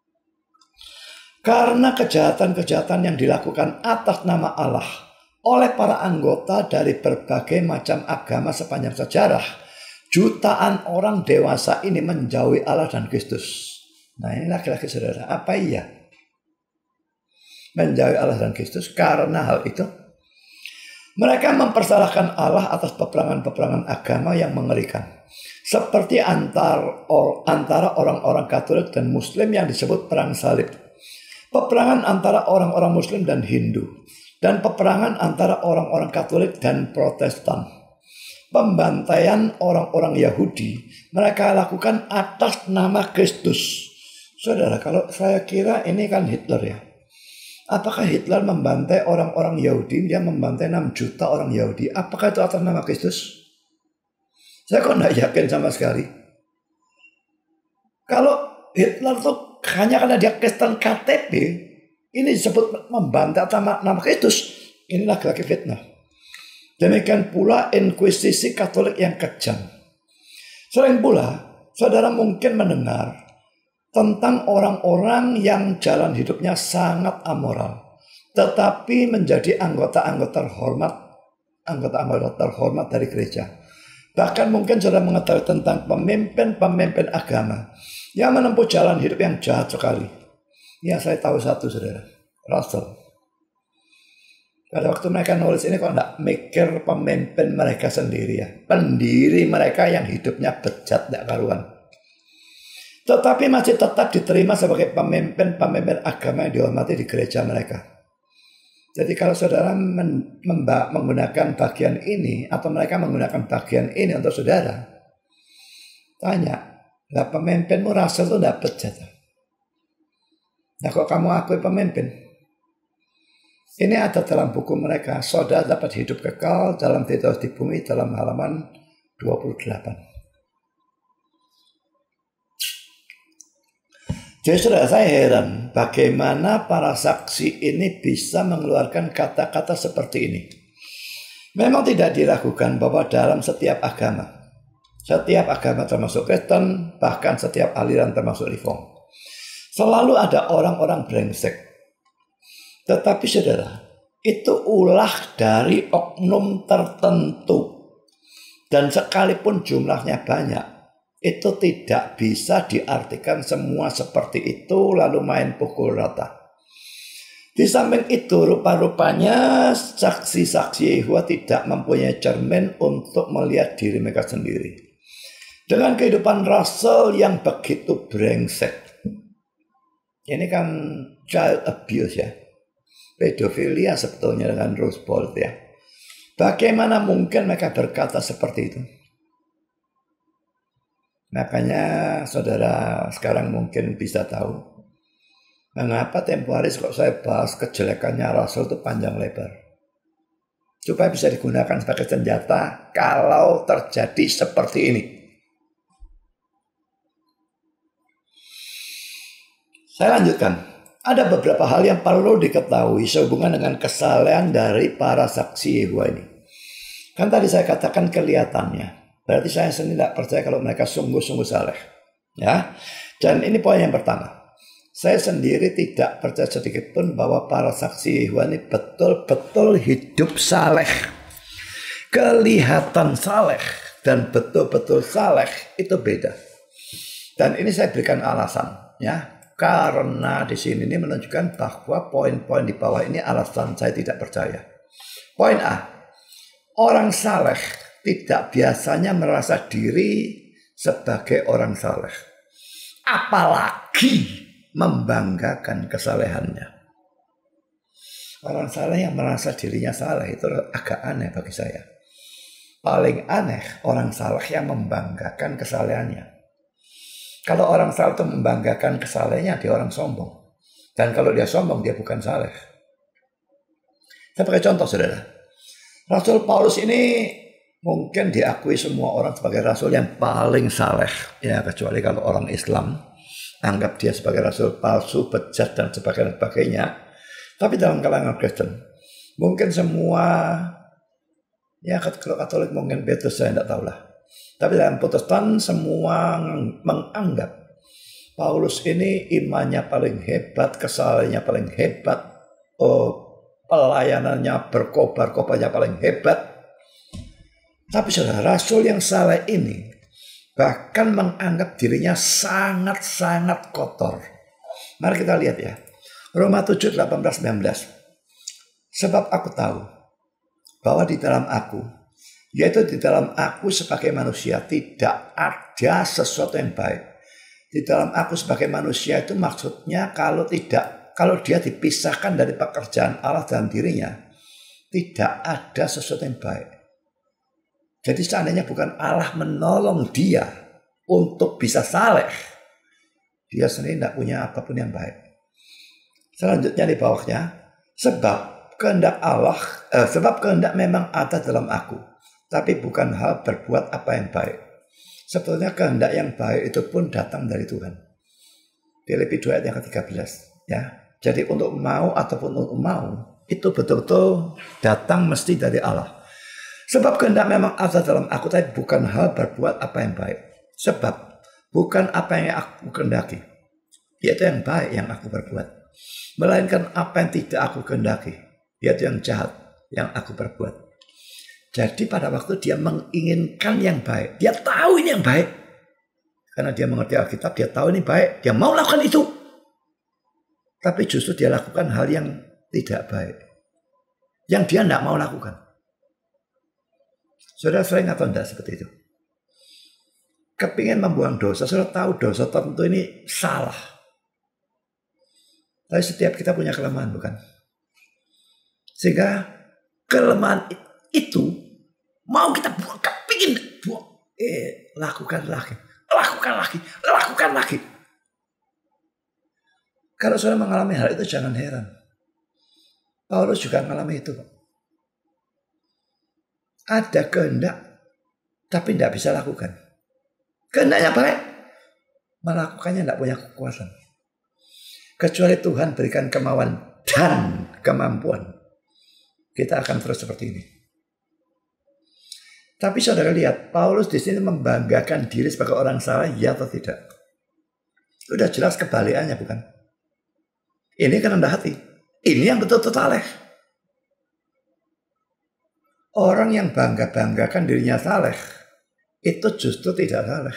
S1: Karena kejahatan-kejahatan yang dilakukan atas nama Allah oleh para anggota dari berbagai macam agama sepanjang sejarah, jutaan orang dewasa ini menjauhi Allah dan Kristus. Nah ini laki-laki saudara, apa iya? Menjauhi Allah dan Kristus karena hal itu. Mereka mempersalahkan Allah atas peperangan-peperangan agama yang mengerikan. Seperti antar, or, antara orang-orang Katolik dan Muslim yang disebut perang salib. Peperangan antara orang-orang Muslim dan Hindu. Dan peperangan antara orang-orang Katolik dan Protestan. Pembantaian orang-orang Yahudi mereka lakukan atas nama Kristus. Saudara, kalau saya kira ini kan Hitler ya. Apakah Hitler membantai orang-orang Yahudi? Dia membantai enam juta orang Yahudi. Apakah itu atas nama Kristus? Saya kok tidak yakin sama sekali. Kalau Hitler itu hanya karena dia Kristen K T P, ini disebut membantai atas nama Kristus. Ini laki-laki fitnah. Demikian pula inkuisisi Katolik yang kejam. Sering pula, saudara mungkin mendengar tentang orang-orang yang jalan hidupnya sangat amoral, tetapi menjadi anggota-anggota terhormat, anggota-anggota terhormat dari gereja. Bahkan mungkin saudara mengetahui tentang pemimpin-pemimpin agama yang menempuh jalan hidup yang jahat sekali. Ya, saya tahu satu, saudara, Russell. Pada waktu mereka nulis ini kok enggak mikir pemimpin mereka sendiri ya. Pendiri mereka yang hidupnya bejat tidak karuan. Tetapi masih tetap diterima sebagai pemimpin-pemimpin agama yang dihormati di gereja mereka. Jadi kalau saudara men, memba, menggunakan bagian ini atau mereka menggunakan bagian ini untuk saudara, tanya, lah pemimpinmu rasa itu tidak bejat. Nah kok kamu akui pemimpin? Ini ada dalam buku mereka, saudara dapat hidup kekal dalam Titus di bumi dalam halaman dua puluh delapan. Jadi saudara, saya heran bagaimana para saksi ini bisa mengeluarkan kata-kata seperti ini. Memang tidak diragukan bahwa dalam setiap agama, setiap agama termasuk Kristen, bahkan setiap aliran termasuk Reform, selalu ada orang-orang brengsek. Tetapi saudara, itu ulah dari oknum tertentu. Dan sekalipun jumlahnya banyak, itu tidak bisa diartikan semua seperti itu lalu main pukul rata. Di samping itu rupa-rupanya saksi-saksi Yehova tidak mempunyai cermin untuk melihat diri mereka sendiri. Dengan kehidupan Russell yang begitu brengsek. Ini kan child abuse ya. Pedofilia sebetulnya dengan Rose Bolt ya. Bagaimana mungkin mereka berkata seperti itu? Makanya saudara sekarang mungkin bisa tahu mengapa tempo hari kok saya bahas kejelekannya Russell itu panjang lebar. Supaya bisa digunakan sebagai senjata kalau terjadi seperti ini. Saya lanjutkan. Ada beberapa hal yang perlu diketahui sehubungan dengan kesalahan dari para saksi Yehova ini. Kan tadi saya katakan kelihatannya. Berarti saya sendiri tidak percaya kalau mereka sungguh-sungguh saleh. Ya. Dan ini poin yang pertama. Saya sendiri tidak percaya sedikit pun bahwa para saksi Yehova ini betul-betul hidup saleh. Kelihatan saleh dan betul-betul saleh itu beda. Dan ini saya berikan alasan. Ya. Karena di sini ini menunjukkan bahwa poin-poin di bawah ini alasan saya tidak percaya. Poin A. Orang saleh tidak biasanya merasa diri sebagai orang saleh. Apalagi membanggakan kesalehannya. Orang saleh yang merasa dirinya saleh itu agak aneh bagi saya. Paling aneh orang saleh yang membanggakan kesalehannya. Kalau orang saleh itu membanggakan kesalehannya, dia orang sombong. Dan kalau dia sombong, dia bukan saleh. Saya pakai contoh saudara. Rasul Paulus ini mungkin diakui semua orang sebagai rasul yang paling saleh. Ya, kecuali kalau orang Islam anggap dia sebagai rasul palsu, bejat dan sebagainya. Tapi dalam kalangan Kristen, mungkin semua, ya kalau Katolik mungkin beda, saya tidak tahu lah. Tapi dalam Protestan semua menganggap Paulus ini imannya paling hebat, kesalahannya paling hebat, oh, pelayanannya berkobar-kobarnya paling hebat. Tapi saudara, rasul yang saleh ini bahkan menganggap dirinya sangat-sangat kotor. Mari kita lihat ya. Roma tujuh, delapan belas, sembilan belas. Sebab aku tahu bahwa di dalam aku, yaitu di dalam aku sebagai manusia, tidak ada sesuatu yang baik. Di dalam aku sebagai manusia itu maksudnya kalau tidak, kalau dia dipisahkan dari pekerjaan Allah dalam dirinya, tidak ada sesuatu yang baik. Jadi seandainya bukan Allah menolong dia untuk bisa saleh, dia sendiri tidak punya apapun yang baik. Selanjutnya di bawahnya, sebab kehendak Allah, eh, sebab kehendak memang ada dalam aku, tapi bukan hal berbuat apa yang baik. Sebetulnya kehendak yang baik itu pun datang dari Tuhan. Filipi dua ayat yang ke tiga belas. Ya. Jadi untuk mau ataupun untuk mau, itu betul-betul datang mesti dari Allah. Sebab kehendak memang ada dalam aku, tapi bukan hal berbuat apa yang baik. Sebab bukan apa yang aku kehendaki, yaitu yang baik yang aku perbuat. Melainkan apa yang tidak aku kehendaki, yaitu yang jahat yang aku perbuat. Jadi pada waktu dia menginginkan yang baik, dia tahu ini yang baik. Karena dia mengerti Alkitab, dia tahu ini baik, dia mau lakukan itu. Tapi justru dia lakukan hal yang tidak baik, yang dia tidak mau lakukan. Saudara sering atau tidak seperti itu? Kepingin membuang dosa, saudara tahu dosa tertentu ini salah. Tapi setiap kita punya kelemahan, bukan? Sehingga kelemahan itu mau kita buang, kepingin buang. Eh, lakukan lagi, lakukan lagi, lakukan lagi. Kalau saudara mengalami hal itu jangan heran. Paulus juga mengalami itu. Ada kehendak, tapi tidak bisa lakukan. Kehendaknya baik, melakukannya tidak punya kekuatan. Kecuali Tuhan berikan kemauan dan kemampuan, kita akan terus seperti ini. Tapi saudara lihat, Paulus di sini membanggakan diri sebagai orang salah, ya atau tidak? Sudah jelas kebalikannya, bukan? Ini kan rendah hati. Ini yang betul-betul saleh. Orang yang bangga-banggakan dirinya saleh, itu justru tidak saleh.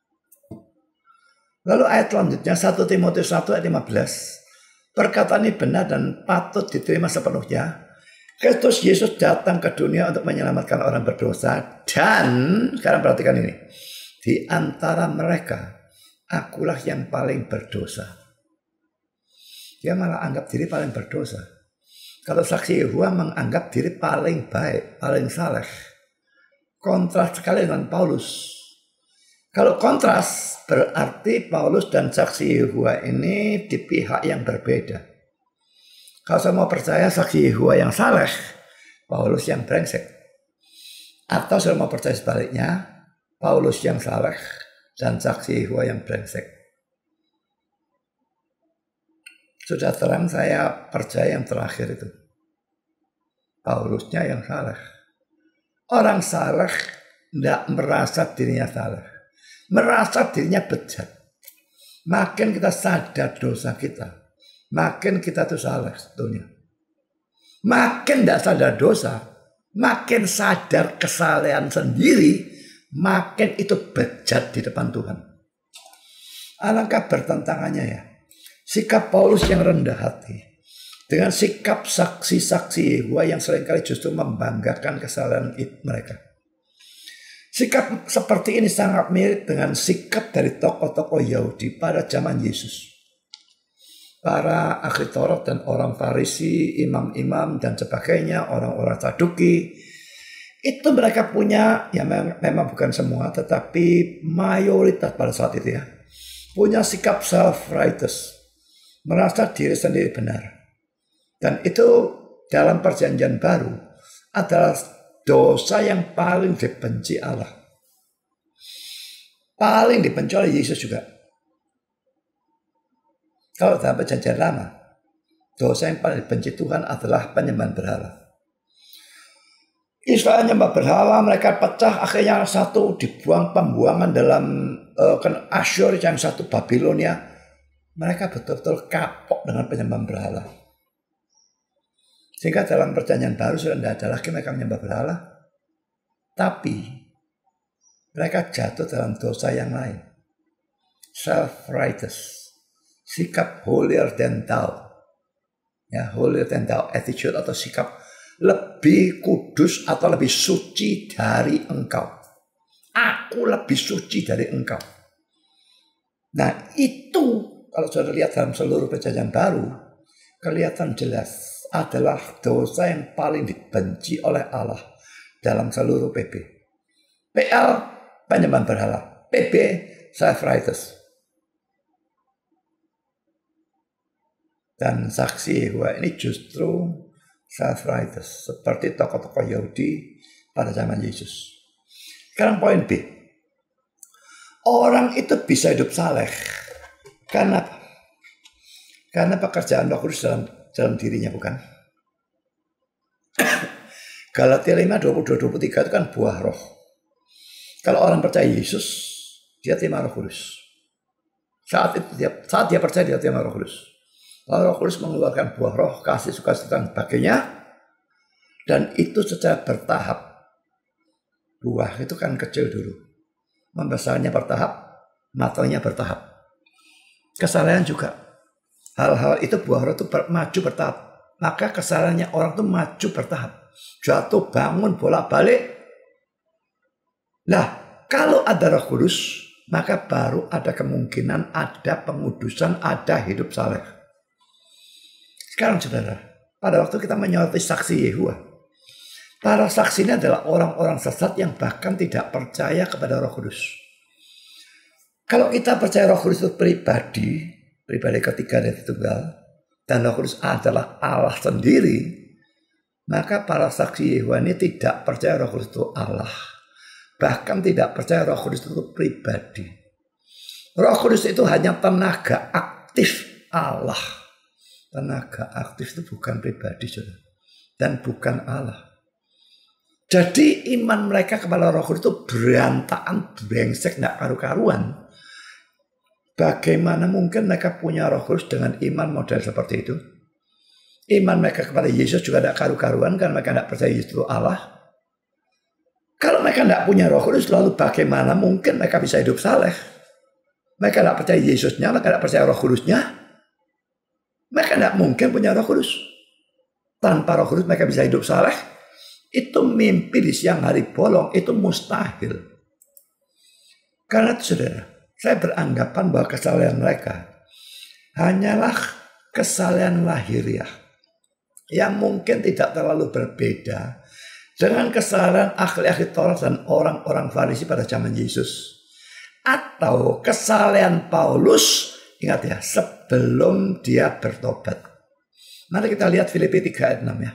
S1: Lalu ayat selanjutnya satu Timotius satu ayat lima belas. Perkataan ini benar dan patut diterima sepenuhnya. Kristus Yesus datang ke dunia untuk menyelamatkan orang berdosa. Dan, sekarang perhatikan ini. Di antara mereka, akulah yang paling berdosa. Dia malah anggap diri paling berdosa. Kalau saksi Yehova menganggap diri paling baik, paling saleh. Kontras sekali dengan Paulus. Kalau kontras, berarti Paulus dan saksi Yehova ini di pihak yang berbeda. Kalau saya mau percaya saksi Yehova yang saleh, Paulus yang brengsek. Atau saya mau percaya sebaliknya, Paulus yang saleh dan saksi Yehova yang brengsek. Sudah terang saya percaya yang terakhir itu. Paulusnya yang saleh. Orang saleh tidak merasa dirinya saleh. Merasa dirinya bejat. Makin kita sadar dosa kita, makin kita tuh saleh sebetulnya. Makin tidak sadar dosa, makin sadar kesalehan sendiri, makin itu bejat di depan Tuhan. Alangkah bertentangannya ya. Sikap Paulus yang rendah hati dengan sikap saksi-saksi Yehova yang seringkali justru membanggakan kesalahan mereka. Sikap seperti ini sangat mirip dengan sikap dari tokoh-tokoh Yahudi pada zaman Yesus. Para ahli Taurat dan orang Farisi, imam-imam dan sebagainya, orang-orang Saduki. Itu mereka punya, ya memang bukan semua, tetapi mayoritas pada saat itu ya. Punya sikap self-righteous. Merasa diri sendiri benar. Dan itu dalam perjanjian baru adalah dosa yang paling dibenci Allah. Paling dibenci oleh Yesus juga. Kalau dalam perjanjian lama, dosa yang paling dibenci Tuhan adalah penyembahan berhala. Israel nyembah berhala, mereka pecah, akhirnya satu dibuang pembuangan dalam uh, kan Asyur, yang satu Babilonia. Mereka betul-betul kapok dengan penyembahan berhala. Sehingga dalam perjanjian baru sudah tidak ada lagi mereka menyembah berhala. Tapi mereka jatuh dalam dosa yang lain. Self-righteous. Sikap holier than thou. Ya, holier than thou attitude atau sikap lebih kudus atau lebih suci dari engkau. Aku lebih suci dari engkau. Nah itu kalau sudah lihat dalam seluruh perjanjian baru, kelihatan jelas adalah dosa yang paling dibenci oleh Allah dalam seluruh P B. P L, penyembahan berhala. P B, self-righteous. Dan saksi Yehova ini justru self-righteous. Seperti tokoh-tokoh Yahudi pada zaman Yesus. Sekarang poin B. Orang itu bisa hidup saleh. Karena apa? Karena pekerjaan Roh Kudus dalam, dalam dirinya, bukan? Galatia lima, dua puluh dua, dua puluh tiga itu kan buah roh. Kalau orang percaya Yesus, dia terima Roh Kudus. Saat itu dia, saat dia percaya dia terima Roh Kudus. Lalu Roh Kudus mengeluarkan buah roh, kasih, sukacita dan sebagainya. Dan itu secara bertahap. Buah itu kan kecil dulu. Membesarnya bertahap, matangnya bertahap. Kesalahan juga. Hal-hal itu buah roh itu ber, maju bertahap. Maka kesalahannya orang itu maju bertahap. Jatuh, bangun, bolak-balik. Nah, kalau ada Roh Kudus, maka baru ada kemungkinan ada pengudusan, ada hidup saleh. Sekarang saudara, pada waktu kita menyoroti saksi Yehova, para saksi ini adalah orang-orang sesat yang bahkan tidak percaya kepada Roh Kudus. Kalau kita percaya Roh Kudus itu pribadi, pribadi ketiga dan tunggal, dan Roh Kudus adalah Allah sendiri, maka para saksi Yehova ini tidak percaya Roh Kudus itu Allah. Bahkan tidak percaya Roh Kudus itu pribadi. Roh Kudus itu hanya tenaga aktif Allah. Tenaga aktif itu bukan pribadi, saudara. Dan bukan Allah. Jadi iman mereka kepada Roh Kudus itu berantakan, brengsek, tidak karu-karuan. Bagaimana mungkin mereka punya Roh Kudus dengan iman model seperti itu? Iman mereka kepada Yesus juga tidak karu-karuan karena mereka tidak percaya Yesus itu Allah. Kalau mereka tidak punya Roh Kudus, lalu bagaimana mungkin mereka bisa hidup saleh? Mereka tidak percaya Yesusnya, mereka tidak percaya Roh Kudusnya. Mereka tidak mungkin punya Roh Kudus. Tanpa Roh Kudus mereka bisa hidup saleh. Itu mimpi di siang hari bolong, itu mustahil. Karena itu saudara, saya beranggapan bahwa kesalahan mereka hanyalah kesalahan lahiriah yang mungkin tidak terlalu berbeda dengan kesalahan ahli-ahli Taurat dan orang-orang Farisi pada zaman Yesus. Atau kesalahan Paulus, ingat ya, sebelum dia bertobat. Mari kita lihat Filipi tiga ayat enam ya.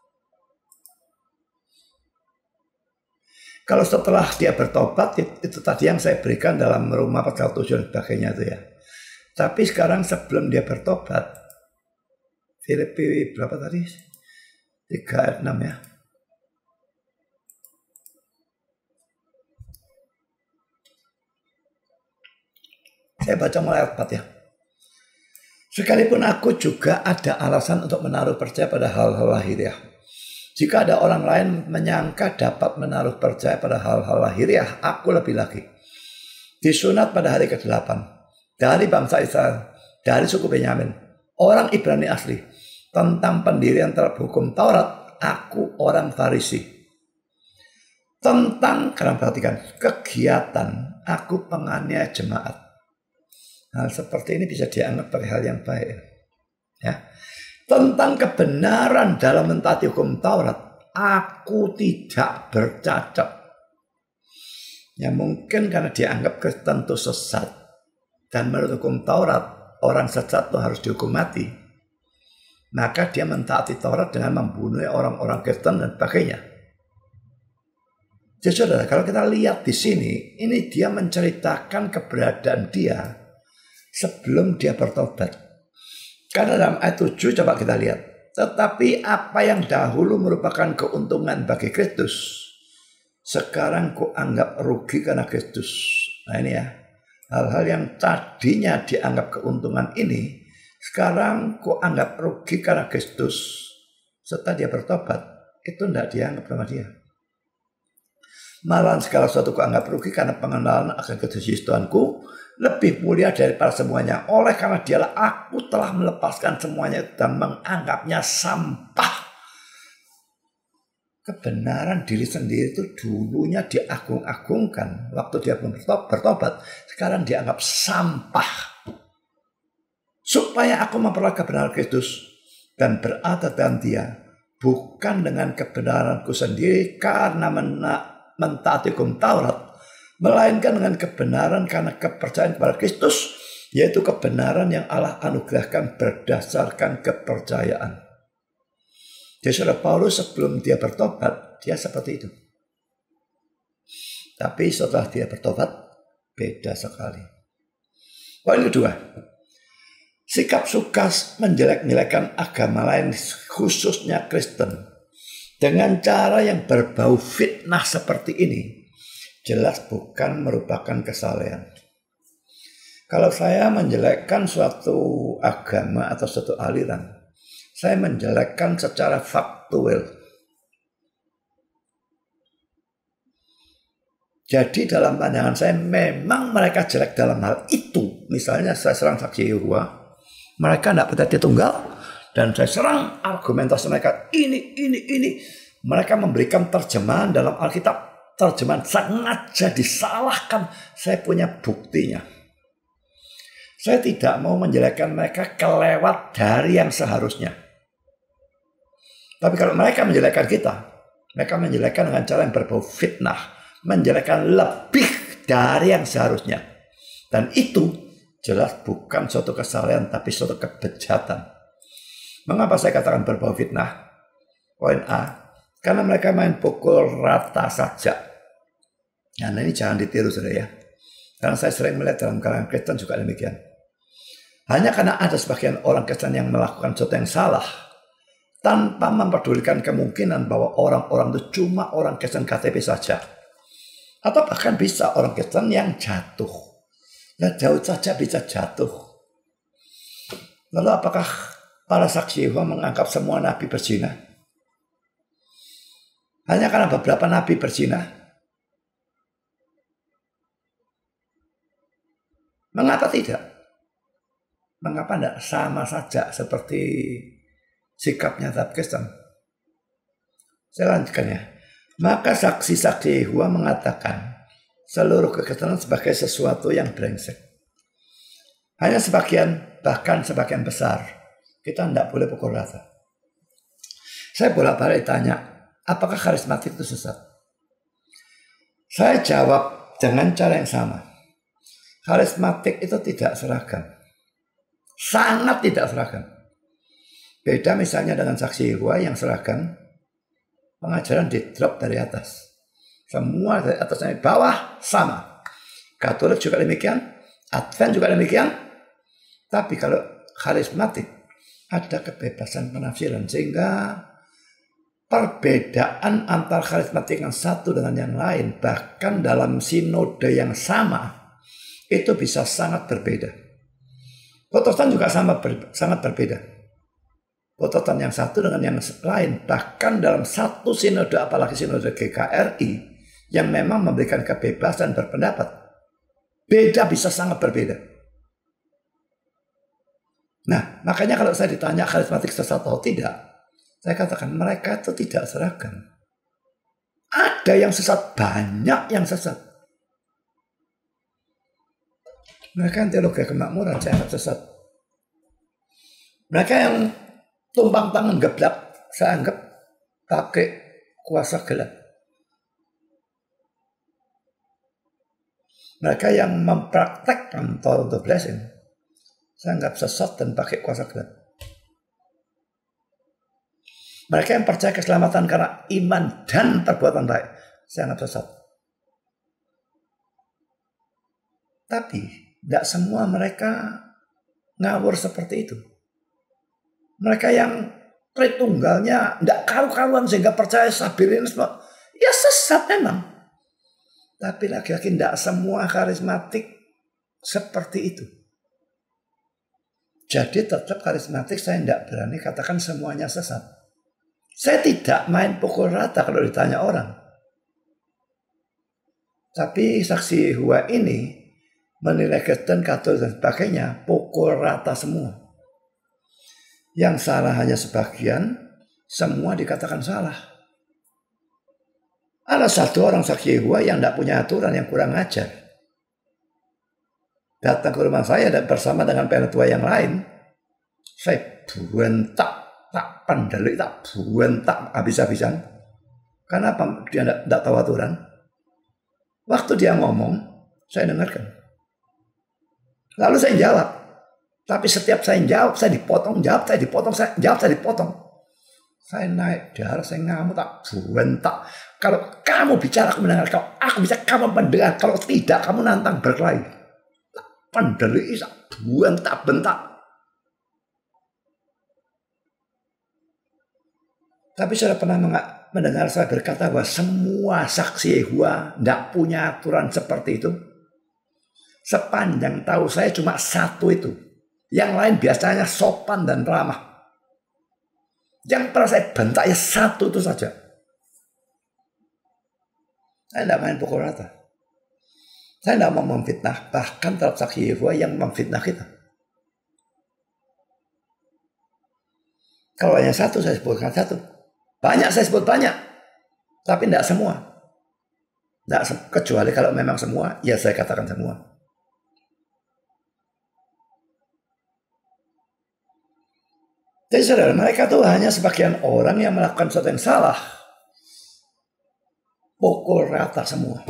S1: Kalau setelah dia bertobat, itu tadi yang saya berikan dalam rumah pasal tujuh dan sebagainya itu ya. Tapi sekarang sebelum dia bertobat, Filipi berapa tadi? tiga ayat enam ya. Saya baca mulai ayat empat ya. Sekalipun aku juga ada alasan untuk menaruh percaya pada hal-hal lahiriah. Jika ada orang lain menyangka dapat menaruh percaya pada hal-hal lahiriah, aku lebih lagi. Disunat pada hari kedelapan. Dari bangsa Israel, dari suku Benyamin, orang Ibrani asli. Tentang pendirian terhadap hukum Taurat, aku orang Farisi. Tentang, kalian perhatikan, kegiatan, aku penganiaya jemaat. Hal seperti ini bisa dianggap sebagai hal yang baik. Ya. Tentang kebenaran dalam mentaati hukum Taurat, aku tidak bercacat. Ya mungkin karena dianggap Kristen itu sesat. Dan menurut hukum Taurat, orang sesat itu harus dihukum mati. Maka dia mentaati Taurat dengan membunuh orang-orang Kristen dan sebagainya. Jadi saudara, kalau kita lihat di sini, ini dia menceritakan keberadaan dia sebelum dia bertobat. Karena dalam ayat tujuh coba kita lihat. Tetapi apa yang dahulu merupakan keuntungan bagi Kristus, sekarang ku anggap rugi karena Kristus. Nah ini ya. Hal-hal yang tadinya dianggap keuntungan ini, sekarang ku anggap rugi karena Kristus. Setelah dia bertobat, itu tidak dianggap sama dia. Malahan segala sesuatu ku anggap rugi karena pengenalan akan Kristus Yesus Tuhanku lebih mulia daripada semuanya. Oleh karena dialah aku telah melepaskan semuanya dan menganggapnya sampah. Kebenaran diri sendiri itu dulunya diagung-agungkan. Waktu dia belum bertobat, sekarang dianggap sampah. Supaya aku memperoleh kebenaran Kristus dan berada dalam dia. Bukan dengan kebenaranku sendiri karena mentaati hukum Taurat, melainkan dengan kebenaran karena kepercayaan kepada Kristus, yaitu kebenaran yang Allah anugerahkan berdasarkan kepercayaan. Jadi saudara Paulus sebelum dia bertobat, dia seperti itu. Tapi setelah dia bertobat, beda sekali. Poin kedua, sikap suka menjelek-jelekan agama lain, khususnya Kristen, dengan cara yang berbau fitnah seperti ini, jelas bukan merupakan kesalehan. Kalau saya menjelekkan suatu agama atau suatu aliran, saya menjelekkan secara faktual. Jadi dalam pandangan saya memang mereka jelek dalam hal itu. Misalnya saya serang saksi Yehova, mereka tidak Petati Tunggal, dan saya serang argumentasi mereka ini, ini, ini. Mereka memberikan terjemahan dalam Alkitab, terjemahan sengaja disalahkan. Saya punya buktinya. Saya tidak mau menjelekkan mereka kelewat dari yang seharusnya. Tapi kalau mereka menjelekkan kita, mereka menjelekkan dengan cara yang berbau fitnah, menjelekkan lebih dari yang seharusnya. Dan itu jelas bukan suatu kesalahan, tapi suatu kebejatan. Mengapa saya katakan berbau fitnah? Poin A, karena mereka main pukul rata saja. Nah ini jangan ditiru saudara ya. Karena saya sering melihat dalam kalangan Kristen juga demikian. Hanya karena ada sebagian orang Kristen yang melakukan sesuatu yang salah, tanpa memperdulikan kemungkinan bahwa orang-orang itu cuma orang Kristen K T P saja. Atau bahkan bisa orang Kristen yang jatuh. Nah jauh saja bisa jatuh. Lalu apakah para saksi Yehova menganggap semua nabi berzina? Hanya karena beberapa nabi berzina? Mengapa tidak? Mengapa tidak sama saja seperti sikapnya tetap Kristen? Saya lanjutkan ya. Maka saksi-saksi Yehova mengatakan seluruh kekristenan sebagai sesuatu yang brengsek. Hanya sebagian, bahkan sebagian besar, kita tidak boleh pukul rata. Saya bolak-balik tanya, apakah karismatik itu sesat? Saya jawab dengan cara yang sama. Karismatik itu tidak seragam. Sangat tidak seragam. Beda misalnya dengan saksi Yehova yang seragam, pengajaran di drop dari atas. Semua dari atas sampai bawah sama. Katolik juga demikian, Advent juga demikian. Tapi kalau karismatik ada kebebasan penafsiran, sehingga perbedaan antar karismatik yang satu dengan yang lain, bahkan dalam sinode yang sama, itu bisa sangat berbeda. Protestan juga sama ber, sangat berbeda. Protestan yang satu dengan yang lain, bahkan dalam satu sinode, apalagi sinode G K R I, yang memang memberikan kebebasan berpendapat, beda bisa sangat berbeda. Nah, makanya kalau saya ditanya karismatik sesat atau tidak, saya katakan mereka itu tidak seragam. Ada yang sesat, banyak yang sesat. Mereka yang teologi kemakmuran saya anggap sesat. Mereka yang tumpang tangan geblak saya anggap pakai kuasa gelap. Mereka yang mempraktekkan Torah untuk blessing saya anggap sesat dan pakai kuasa gelap. Mereka yang percaya keselamatan karena iman dan perbuatan baik saya anggap sesat. Tapi tidak semua mereka ngawur seperti itu. Mereka yang Tritunggalnya tidak karu-karuan sehingga percaya sabirin semua, ya sesat memang. Tapi lagi-lagi tidak semua karismatik seperti itu. Jadi tetap karismatik saya tidak berani katakan semuanya sesat. Saya tidak main pukul rata kalau ditanya orang. Tapi saksi Yehova ini menilai Kristen, Katolik dan sebagainya pukul rata semua. Yang salah hanya sebagian, semua dikatakan salah. Ada satu orang saksi Yehova yang tidak punya aturan, yang kurang ajar. Datang ke rumah saya dan bersama dengan penatua yang lain, saya buentak, tak pendelik, tak buentak habis-habisan. Kenapa dia tidak tahu aturan? Waktu dia ngomong, saya dengarkan. Lalu saya jawab. Tapi setiap saya jawab, saya dipotong, jawab, saya dipotong, saya jawab, saya dipotong. Saya naik darah, saya ngamuk, tak buentak. Kalau kamu bicara, aku mendengar. Kalau aku bisa, kamu mendengar. Kalau tidak, kamu nantang berkelahi. Pendelik, tak buentak, bentak. Tapi saya pernah mendengar saya berkata bahwa semua saksi Yehova tidak punya aturan seperti itu. Sepanjang tahu saya cuma satu itu. Yang lain biasanya sopan dan ramah. Yang pernah saya bentak ya satu itu saja. Saya tidak main pukul rata. Saya tidak mau memfitnah. Bahkan terhadap saksi Yehova yang memfitnah kita. Kalau hanya satu saya sebutkan satu. Banyak saya sebut banyak. Tapi tidak semua. Tidak, kecuali kalau memang semua, ya saya katakan semua. Jadi saudara, mereka itu hanya sebagian orang yang melakukan sesuatu yang salah. Pukul rata semua.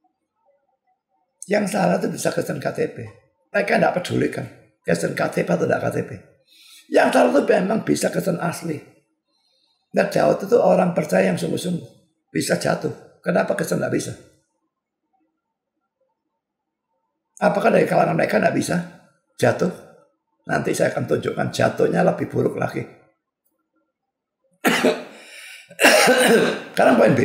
S1: Yang salah itu bisa Kristen K T P. Mereka tidak pedulikan. Kristen K T P atau tidak K T P. Yang salah itu memang bisa Kristen asli. Dan jauh itu orang percaya yang sungguh-sungguh. Bisa jatuh. Kenapa Kristen tidak bisa? Apakah dari kalangan mereka tidak bisa jatuh? Nanti saya akan tunjukkan jatuhnya lebih buruk lagi. Sekarang poin B.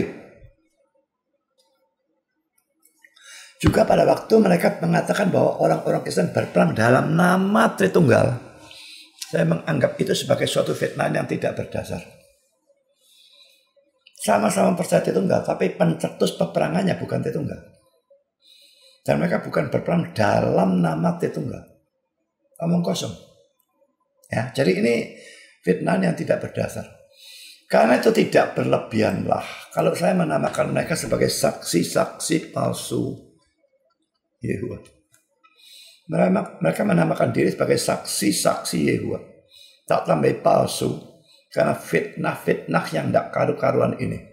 S1: Juga pada waktu mereka mengatakan bahwa orang-orang Kristen berperang dalam nama Tritunggal. Saya menganggap itu sebagai suatu fitnah yang tidak berdasar. Sama-sama percaya Tritunggal, tapi pencetus peperangannya bukan Tritunggal. Dan mereka bukan berperang dalam nama Tritunggal. Omong kosong. Ya, jadi ini fitnah yang tidak berdasar. Karena itu tidak berlebihanlah kalau saya menamakan mereka sebagai saksi-saksi palsu Yehova. Mereka, mereka menamakan diri sebagai saksi-saksi Yehova. Tak tambah palsu karena fitnah-fitnah yang tidak karu-karuan ini.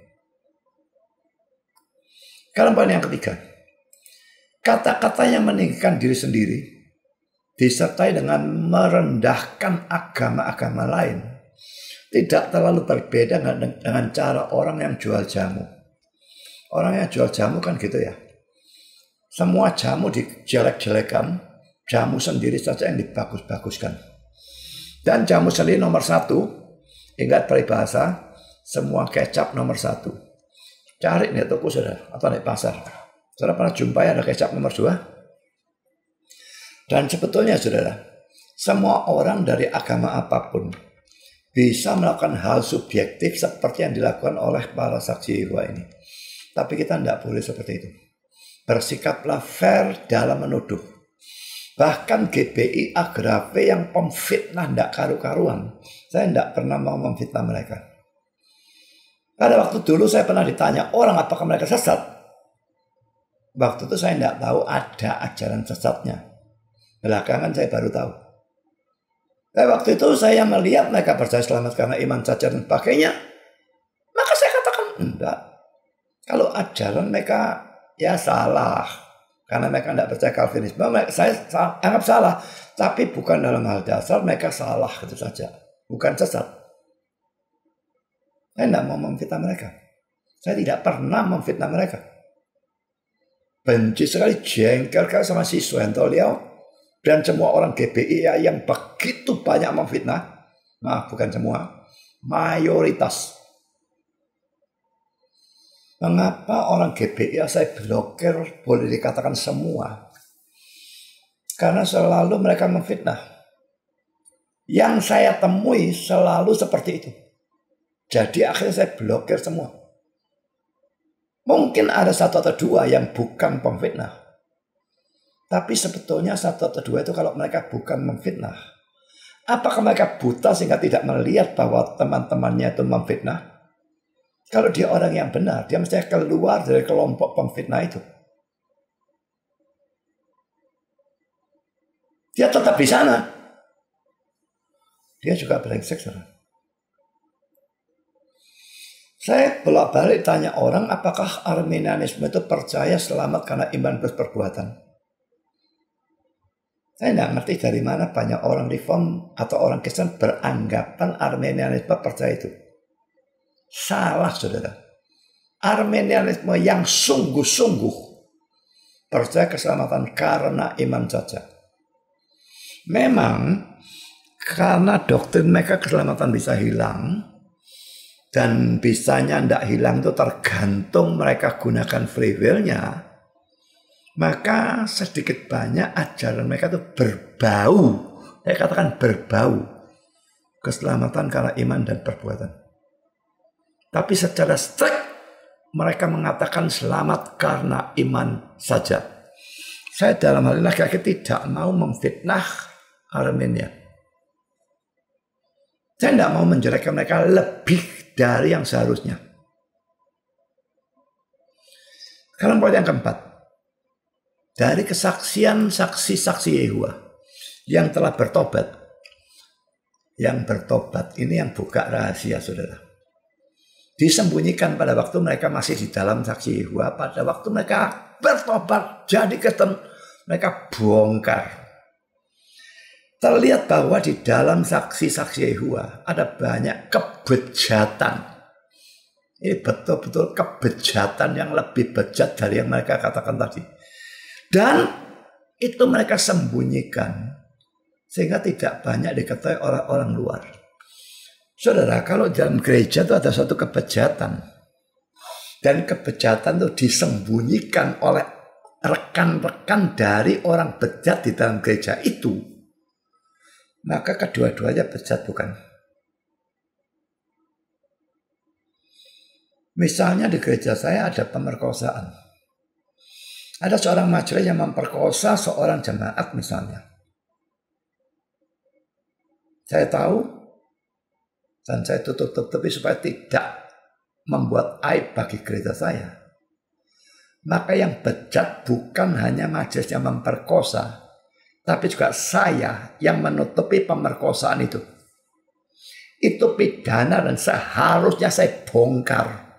S1: Sekarang poin yang ketiga. Kata-kata yang meninggikan diri sendiri disertai dengan merendahkan agama-agama lain tidak terlalu berbeda dengan cara orang yang jual jamu. Orang yang jual jamu kan gitu ya. Semua jamu dijelek-jelekan, jamu sendiri saja yang dibagus-baguskan. Dan jamu sendiri nomor satu, ingat peribahasa, semua kecap nomor satu. Cari di toko saudara atau di pasar. Saudara pernah jumpai ada kecap nomor dua? Dan sebetulnya saudara, semua orang dari agama apapun bisa melakukan hal subjektif seperti yang dilakukan oleh para saksi Yehova ini. Tapi kita tidak boleh seperti itu. Bersikaplah fair dalam menuduh. Bahkan G B I Agrave yang pemfitnah tidak karu-karuan. Saya tidak pernah mau memfitnah mereka. Pada waktu dulu saya pernah ditanya orang apakah mereka sesat. Waktu itu saya tidak tahu ada ajaran sesatnya. Belakangan saya baru tahu. Tapi waktu itu saya melihat mereka percaya selamat karena iman saja dan sebagainya. Maka saya katakan enggak. Kalau ajaran mereka ya salah. Karena mereka tidak percaya Calvinisme. Saya anggap salah. Tapi bukan dalam hal dasar mereka salah. Itu saja. Bukan sesat. Saya tidak mau memfitnah mereka. Saya tidak pernah memfitnah mereka. Benci sekali, jengkel sama si Suhento Liao. Dan semua orang G B I yang begitu banyak memfitnah. Nah, bukan semua. Mayoritas. Mengapa orang G B I saya blokir boleh dikatakan semua? Karena selalu mereka memfitnah. Yang saya temui selalu seperti itu. Jadi akhirnya saya blokir semua. Mungkin ada satu atau dua yang bukan pemfitnah. Tapi sebetulnya satu atau dua itu kalau mereka bukan memfitnah. Apakah mereka buta sehingga tidak melihat bahwa teman-temannya itu memfitnah? Kalau dia orang yang benar, dia mesti keluar dari kelompok pemfitnah itu. Dia tetap di sana. Dia juga brengsek. Saya bolak-balik tanya orang apakah Arminianisme itu percaya selamat karena iman plus perbuatan. Saya tidak ngerti dari mana banyak orang Reform atau orang Kristen beranggapan Arminianisme percaya itu. Salah saudara. Arminianisme yang sungguh-sungguh percaya keselamatan karena iman saja. Memang karena doktrin mereka keselamatan bisa hilang. Dan bisanya tidak hilang itu tergantung mereka gunakan free will-nya. maka sedikit banyak ajaran mereka itu berbau, saya katakan berbau keselamatan karena iman dan perbuatan. Tapi secara strict mereka mengatakan selamat karena iman saja. Saya dalam hal ini lagi-lagi tidak mau memfitnah Armenia. Saya tidak mau menjelekkan mereka lebih dari yang seharusnya. Sekarang poin yang keempat. Dari kesaksian saksi-saksi Yehova yang telah bertobat. Yang bertobat ini yang buka rahasia, saudara. Disembunyikan pada waktu mereka masih di dalam saksi Yehova. Pada waktu mereka bertobat, jadi Kristen, mereka bongkar. Terlihat bahwa di dalam saksi-saksi Yehova ada banyak kebejatan. Ini betul-betul kebejatan yang lebih bejat dari yang mereka katakan tadi. Dan itu mereka sembunyikan sehingga tidak banyak diketahui oleh orang luar. Saudara, kalau dalam gereja itu ada suatu kebejatan. Dan kebejatan itu disembunyikan oleh rekan-rekan dari orang bejat di dalam gereja itu. Maka kedua-duanya bejat, bukan? Misalnya di gereja saya ada pemerkosaan. Ada seorang majelis yang memperkosa seorang jemaat misalnya. Saya tahu dan saya tutup-tutupi supaya tidak membuat aib bagi gereja saya. Maka yang bejat bukan hanya majelis yang memperkosa, tapi juga saya yang menutupi pemerkosaan itu. Itu pidana dan seharusnya saya bongkar.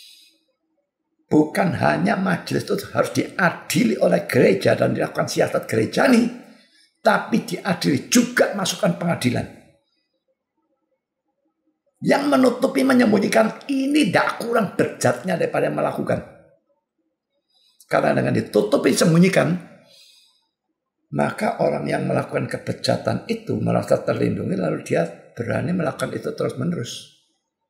S1: Bukan hanya majelis itu harus diadili oleh gereja dan dilakukan siasat gereja nih, tapi diadili juga masukan pengadilan. Yang menutupi, menyembunyikan ini tidak kurang bejatnya daripada yang melakukan. Karena dengan ditutupi, sembunyikan, maka orang yang melakukan kebejatan itu merasa terlindungi, lalu dia berani melakukan itu terus-menerus.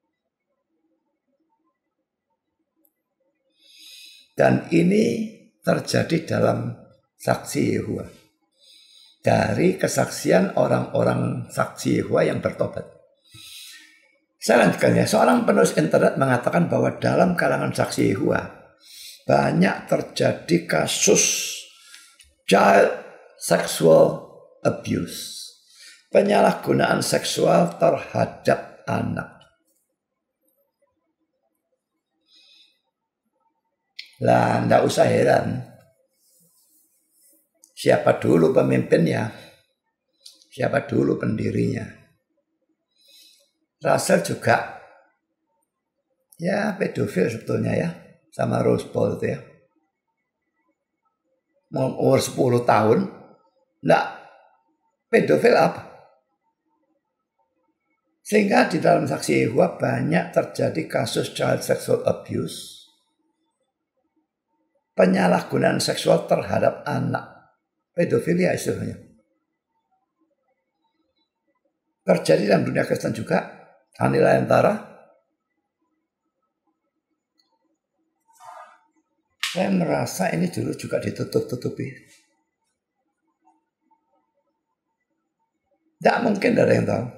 S1: Dan ini terjadi dalam saksi Yehova. Dari kesaksian orang-orang saksi Yehova yang bertobat. Saya lanjutkan ya. Seorang penulis internet mengatakan bahwa dalam kalangan saksi Yehova banyak terjadi kasus child sexual abuse. Penyalahgunaan seksual terhadap anak. Lah, enggak usah heran. Siapa dulu pemimpinnya? Siapa dulu pendirinya? Russell juga ya pedofil sebetulnya ya, sama Rose Paul itu ya. Umur sepuluh tahun, enggak pedofil apa? Sehingga di dalam saksi Yehova banyak terjadi kasus child sexual abuse. Penyalahgunaan seksual terhadap anak, pedofilia istilahnya. Terjadi dalam dunia Kristen juga. Hanila Antara. Saya merasa ini dulu juga ditutup-tutupi. Tidak mungkin ada yang tahu.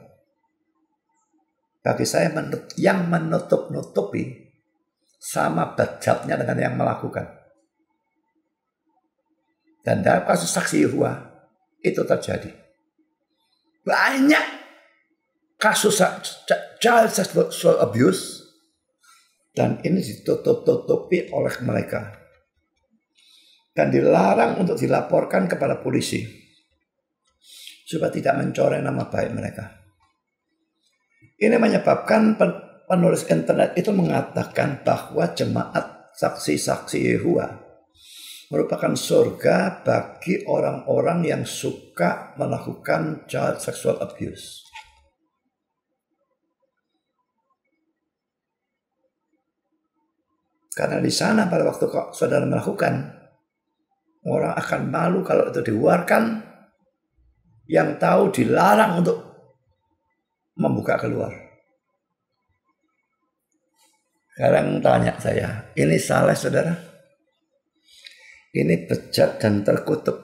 S1: Bagi saya yang menutup-nutupi sama bejatnya dengan yang melakukan. Dan dalam kasus saksi Yehova itu terjadi. Banyak kasus child sexual abuse. Dan ini ditutup-tutupi oleh mereka. Dan dilarang untuk dilaporkan kepada polisi. Supaya tidak mencoreng nama baik mereka. Ini menyebabkan penulis internet itu mengatakan bahwa jemaat saksi-saksi Yehova merupakan surga bagi orang-orang yang suka melakukan child sexual abuse. Karena di sana pada waktu saudara melakukan, orang akan malu kalau itu dikeluarkan, yang tahu dilarang untuk membuka keluar. Sekarang tanya saya, ini salah saudara? Ini bejat dan terkutuk.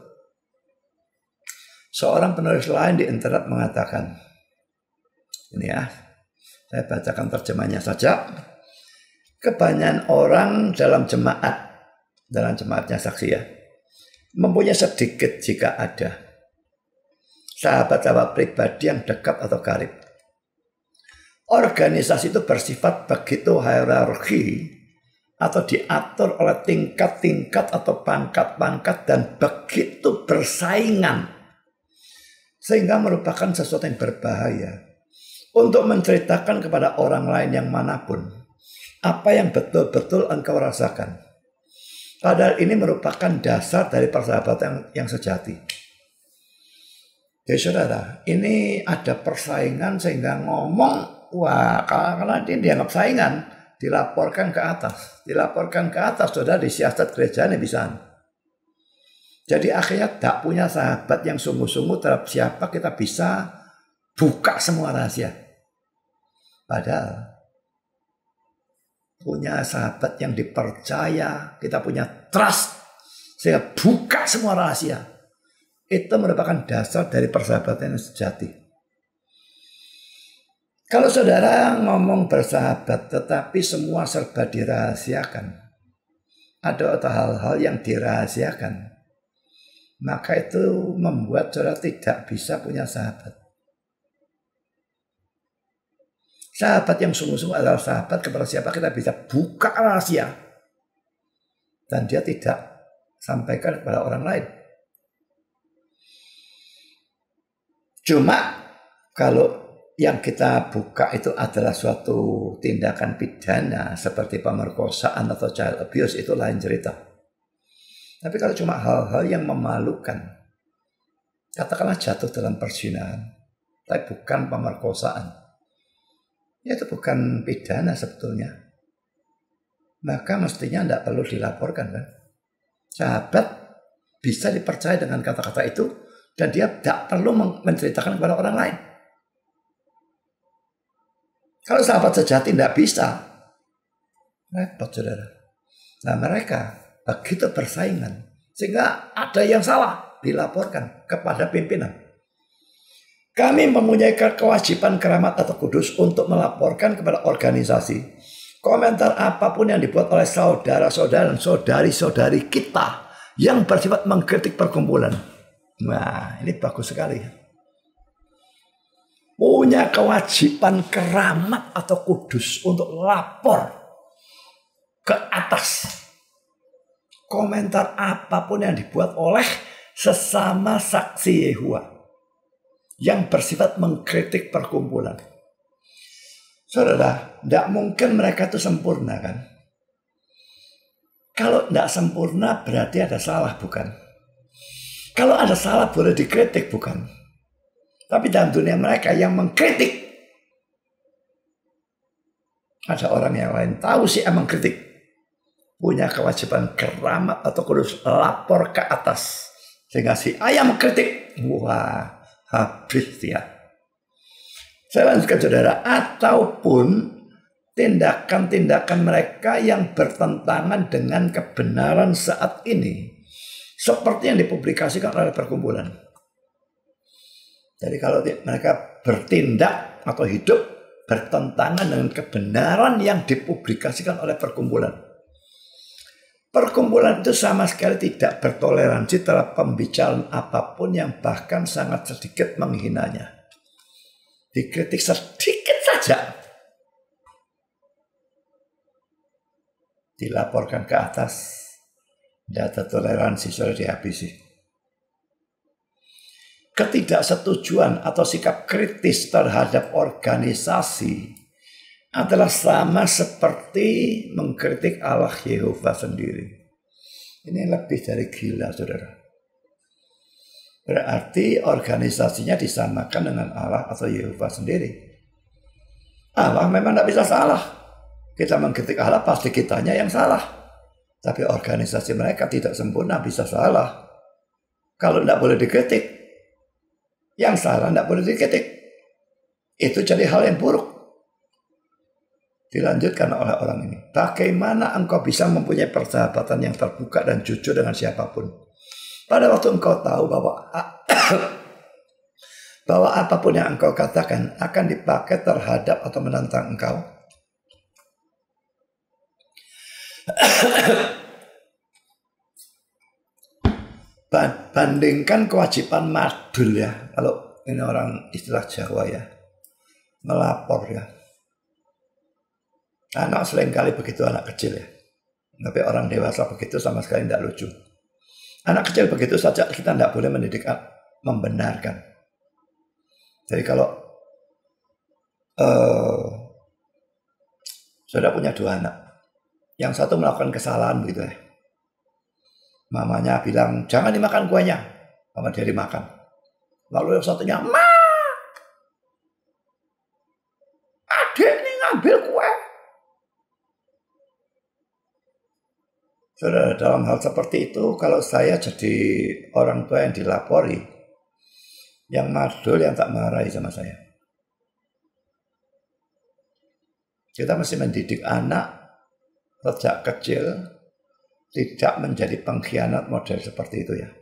S1: Seorang penulis lain di internet mengatakan, ini ya, saya bacakan terjemahnya saja. Kebanyakan orang dalam jemaat, dalam jemaatnya saksi ya, mempunyai sedikit jika ada sahabat-sahabat pribadi yang dekat atau karib. Organisasi itu bersifat begitu hierarki atau diatur oleh tingkat-tingkat atau pangkat-pangkat dan begitu bersaingan sehingga merupakan sesuatu yang berbahaya untuk menceritakan kepada orang lain yang manapun apa yang betul-betul engkau rasakan. Padahal ini merupakan dasar dari persahabatan yang, yang sejati. Jadi saudara, ini ada persaingan sehingga ngomong, wah karena ini dianggap saingan, dilaporkan ke atas. Dilaporkan ke atas, saudara, disiasat gerejanya bisa. Jadi akhirnya tak punya sahabat yang sungguh-sungguh terhadap siapa kita bisa buka semua rahasia. Padahal punya sahabat yang dipercaya, kita punya trust, sehingga buka semua rahasia. Itu merupakan dasar dari persahabatan yang sejati. Kalau saudara ngomong bersahabat, tetapi semua serba dirahasiakan, ada hal-hal yang dirahasiakan, maka itu membuat saudara tidak bisa punya sahabat. Sahabat yang sungguh-sungguh adalah sahabat kepada siapa kita bisa buka rahasia dan dia tidak sampaikan kepada orang lain. Cuma kalau yang kita buka itu adalah suatu tindakan pidana seperti pemerkosaan atau child abuse, itu lain cerita. Tapi kalau cuma hal-hal yang memalukan, katakanlah jatuh dalam perzinahan, tapi bukan pemerkosaan, ya itu bukan pidana sebetulnya. Maka mestinya tidak perlu dilaporkan kan. Sahabat bisa dipercaya dengan kata-kata itu dan dia tidak perlu menceritakan kepada orang lain. Kalau sahabat sejati tidak bisa, repot saudara. Nah mereka begitu persaingan sehingga ada yang salah dilaporkan kepada pimpinan. Kami mempunyai kewajiban keramat atau kudus untuk melaporkan kepada organisasi komentar apapun yang dibuat oleh saudara-saudara dan saudari-saudari kita yang bersifat mengkritik perkumpulan. Nah, ini bagus sekali. Punya kewajiban keramat atau kudus untuk lapor ke atas komentar apapun yang dibuat oleh sesama saksi Yehuwa yang bersifat mengkritik perkumpulan. Saudara, tidak mungkin mereka itu sempurna kan? Kalau tidak sempurna berarti ada salah, bukan? Kalau ada salah boleh dikritik, bukan? Tapi dalam dunia mereka yang mengkritik, ada orang yang lain tahu si emang kritik, punya kewajiban keramat atau kudus lapor ke atas sehingga si ayam mengkritik, wah habis dia. Saya lanjutkan saudara, ataupun tindakan-tindakan mereka yang bertentangan dengan kebenaran saat ini, seperti yang dipublikasikan oleh perkumpulan. Jadi kalau mereka bertindak atau hidup bertentangan dengan kebenaran yang dipublikasikan oleh perkumpulan, perkumpulan itu sama sekali tidak bertoleransi terhadap pembicaraan apapun yang bahkan sangat sedikit menghinanya. Dikritik sedikit saja, dilaporkan ke atas, tidak ada toleransi, sudah dihabisi. Ketidaksetujuan atau sikap kritis terhadap organisasi adalah sama seperti mengkritik Allah Yehova sendiri. Ini lebih dari gila, saudara. Berarti organisasinya disamakan dengan Allah atau Yehova sendiri. Allah memang tidak bisa salah. Kita mengkritik Allah pasti kitanya yang salah. Tapi organisasi mereka tidak sempurna, bisa salah. Kalau tidak boleh dikritik, yang salah tidak boleh dikritik. Itu jadi hal yang buruk. Dilanjutkan oleh orang ini. Bagaimana engkau bisa mempunyai persahabatan yang terbuka dan jujur dengan siapapun? Pada waktu engkau tahu bahwa bahwa apapun yang engkau katakan akan dipakai terhadap atau menentang engkau. Bandingkan kewajiban madul ya. Kalau ini orang istilah Jawa ya. Melapor ya. Anak seringkali begitu, anak kecil ya. Tapi orang dewasa begitu sama sekali tidak lucu. Anak kecil begitu saja kita tidak boleh mendidik, membenarkan. Jadi kalau uh, sudah punya dua anak, yang satu melakukan kesalahan begitu ya, mamanya bilang jangan dimakan kuenya, mama dia dimakan. Lalu yang satunya, ma, adik ini ngambil kue. Saudara, dalam hal seperti itu, kalau saya jadi orang tua yang dilapori, yang madul yang tak marahi sama saya. Kita mesti mendidik anak sejak kecil tidak menjadi pengkhianat model seperti itu ya.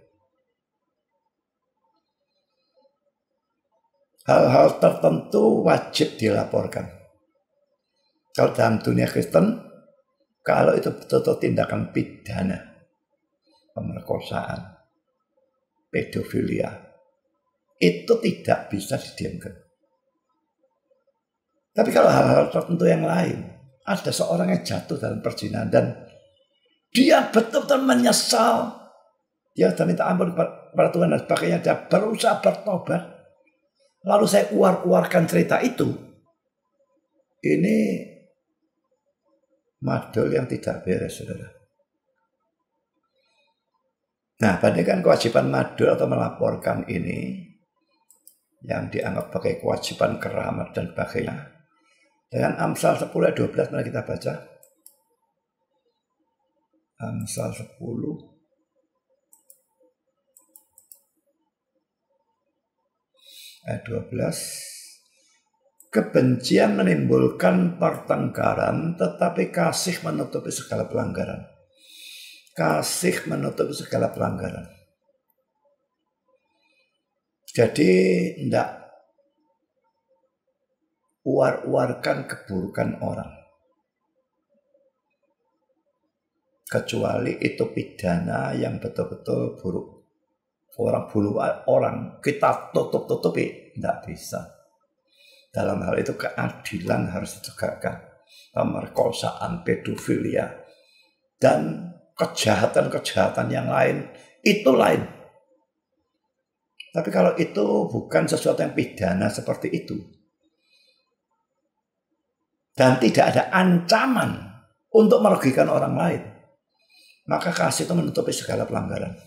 S1: Hal-hal tertentu wajib dilaporkan. Kalau dalam dunia Kristen, kalau itu betul-betul tindakan pidana, pemerkosaan, pedofilia, itu tidak bisa didiamkan. Tapi kalau hal-hal tertentu yang lain, ada seorang yang jatuh dalam perzinahan dan dia betul-betul menyesal, dia sudah minta ampun kepada Tuhan dan sebagainya, dia berusaha bertobat, lalu saya uar-uarkan cerita itu, ini madul yang tidak beres, saudara. Nah, bandingkan kewajiban madul atau melaporkan ini yang dianggap sebagai kewajiban keramat dan sebagainya dengan Amsal sepuluh ayat dua belas, mari kita baca. Amsal sepuluh ayat dua belas. Kebencian menimbulkan pertengkaran, tetapi kasih menutupi segala pelanggaran. Kasih menutupi segala pelanggaran. Jadi tidak uar-uarkan keburukan orang. Kecuali itu pidana yang betul-betul buruk. Orang bulu orang kita tutup-tutupi, tidak bisa. Dalam hal itu keadilan harus ditegakkan. Pemerkosaan, pedofilia, dan kejahatan-kejahatan yang lain, itu lain. Tapi kalau itu bukan sesuatu yang pidana seperti itu, dan tidak ada ancaman untuk merugikan orang lain, maka kasih itu menutupi segala pelanggaran.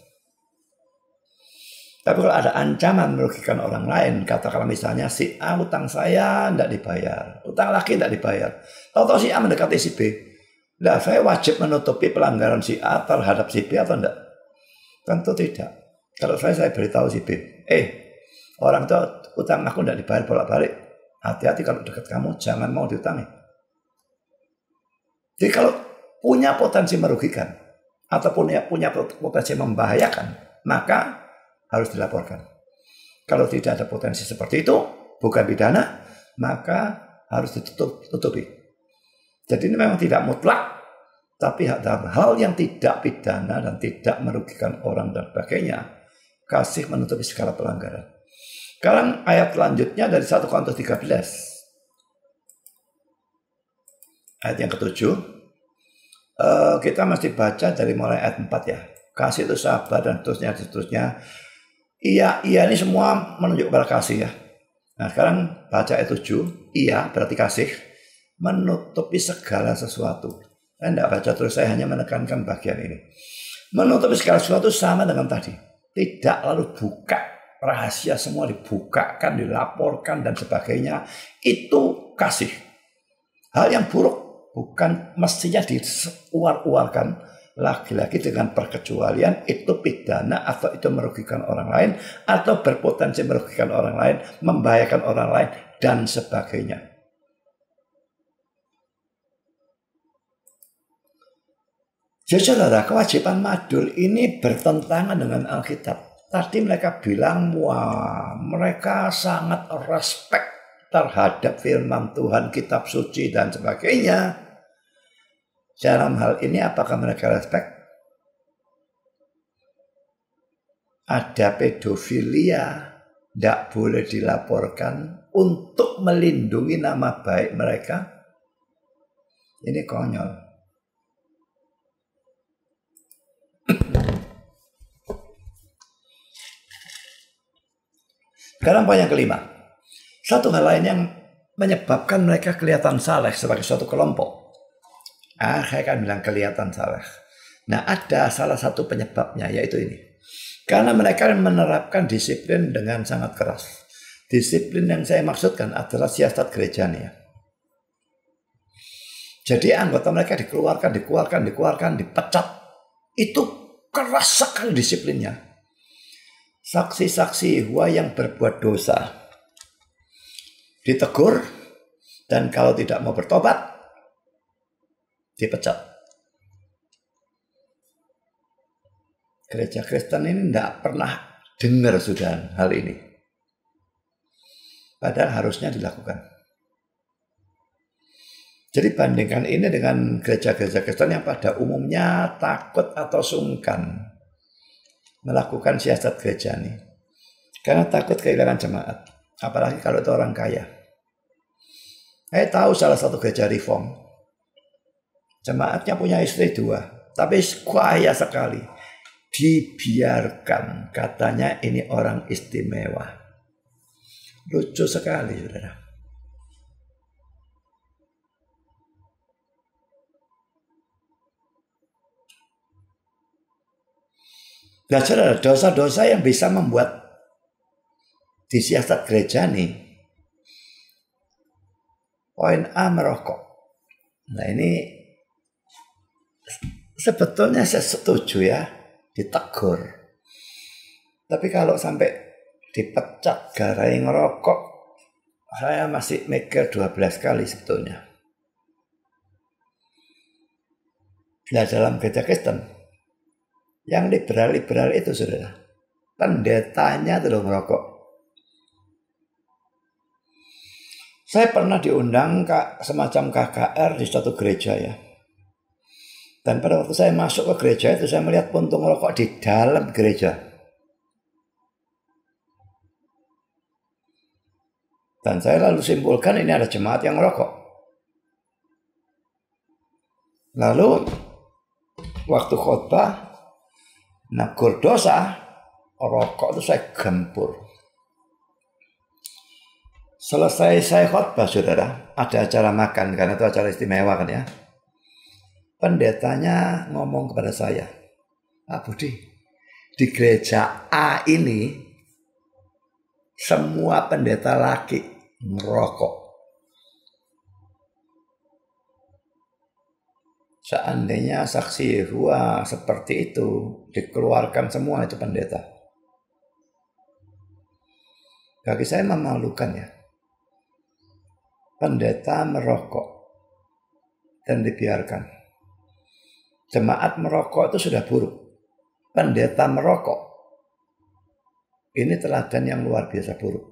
S1: Tapi kalau ada ancaman merugikan orang lain, katakanlah misalnya si A utang saya tidak dibayar, utang lagi tidak dibayar, atau si A mendekati si B, nah saya wajib menutupi pelanggaran si A terhadap si B atau tidak? Tentu tidak. Kalau saya saya beritahu si B, eh orang itu utang aku tidak dibayar bolak-balik, hati-hati kalau dekat kamu jangan mau diutangi. Jadi kalau punya potensi merugikan atau punya punya potensi membahayakan, maka harus dilaporkan. Kalau tidak ada potensi seperti itu, bukan pidana, maka harus ditutupi. Jadi ini memang tidak mutlak, tapi dalam hal yang tidak pidana dan tidak merugikan orang dan sebagainya, kasih menutupi segala pelanggaran. Sekarang ayat selanjutnya dari satu Korintus tiga belas. Ayat yang ketujuh. Uh, kita masih baca dari mulai ayat empat ya. Kasih itu sabar dan seterusnya, seterusnya. Iya, iya ini semua menunjuk kepada kasih ya. Nah sekarang baca ayat tujuh. Iya berarti kasih menutupi segala sesuatu. Saya tidak baca terus, saya hanya menekankan bagian ini. Menutupi segala sesuatu sama dengan tadi. Tidak lalu buka, rahasia semua dibukakan, dilaporkan dan sebagainya. Itu kasih. Hal yang buruk bukan mestinya diuar-uarkan. Lagi-lagi dengan perkecualian itu pidana atau itu merugikan orang lain atau berpotensi merugikan orang lain, membahayakan orang lain dan sebagainya. Jadi saudara, kewajiban madul ini bertentangan dengan Alkitab. Tadi mereka bilang, wah mereka sangat respect terhadap firman Tuhan, kitab suci dan sebagainya. Dalam hal ini apakah mereka respect? Ada pedofilia, tidak boleh dilaporkan untuk melindungi nama baik mereka. Ini konyol. Sekarang poin yang kelima. Satu hal lain yang menyebabkan mereka kelihatan saleh sebagai suatu kelompok. Ah, saya akan bilang kelihatan saleh. Nah, ada salah satu penyebabnya, yaitu ini. Karena mereka menerapkan disiplin dengan sangat keras. Disiplin yang saya maksudkan adalah siasat gerejanya. Jadi anggota mereka dikeluarkan, dikeluarkan, dikeluarkan, dipecat. Itu keras sekali disiplinnya. Saksi-saksi Yehova yang berbuat dosa ditegur, dan kalau tidak mau bertobat dipecat. Gereja Kristen ini tidak pernah dengar sudah hal ini, padahal harusnya dilakukan. Jadi bandingkan ini dengan gereja-gereja Kristen yang pada umumnya takut atau sungkan melakukan siasat gereja ini, karena takut kehilangan jemaat, apalagi kalau itu orang kaya. Saya tahu salah satu gereja reform, jemaatnya punya istri dua, tapi kaya sekali, dibiarkan, katanya ini orang istimewa. Lucu sekali, saudara. Nah, saudara, dosa-dosa yang bisa membuat disiasat gereja nih. Poin A, merokok. Nah, ini sebetulnya saya setuju ya, ditegur. Tapi kalau sampai dipecat gara-gara ngerokok, saya masih mikir dua belas kali sebetulnya. Nah, dalam gereja Kristen yang liberal-liberal itu, saudara, pendetanya itu loh merokok. Saya pernah diundang ke semacam K K R di suatu gereja ya. Dan pada waktu saya masuk ke gereja itu, saya melihat puntung rokok di dalam gereja. Dan saya lalu simpulkan ini ada jemaat yang merokok. Lalu waktu khotbah negur dosa, rokok itu saya gempur. Selesai saya khotbah, saudara, ada acara makan, karena itu acara istimewa kan ya. Pendetanya ngomong kepada saya, Pak Budi, di gereja A ini semua pendeta laki merokok. Seandainya saksi Yehova seperti itu, dikeluarkan semua itu pendeta. Bagi saya memalukan ya. Pendeta merokok dan dibiarkan. Jemaat merokok itu sudah buruk. Pendeta merokok, ini teladan yang luar biasa buruk.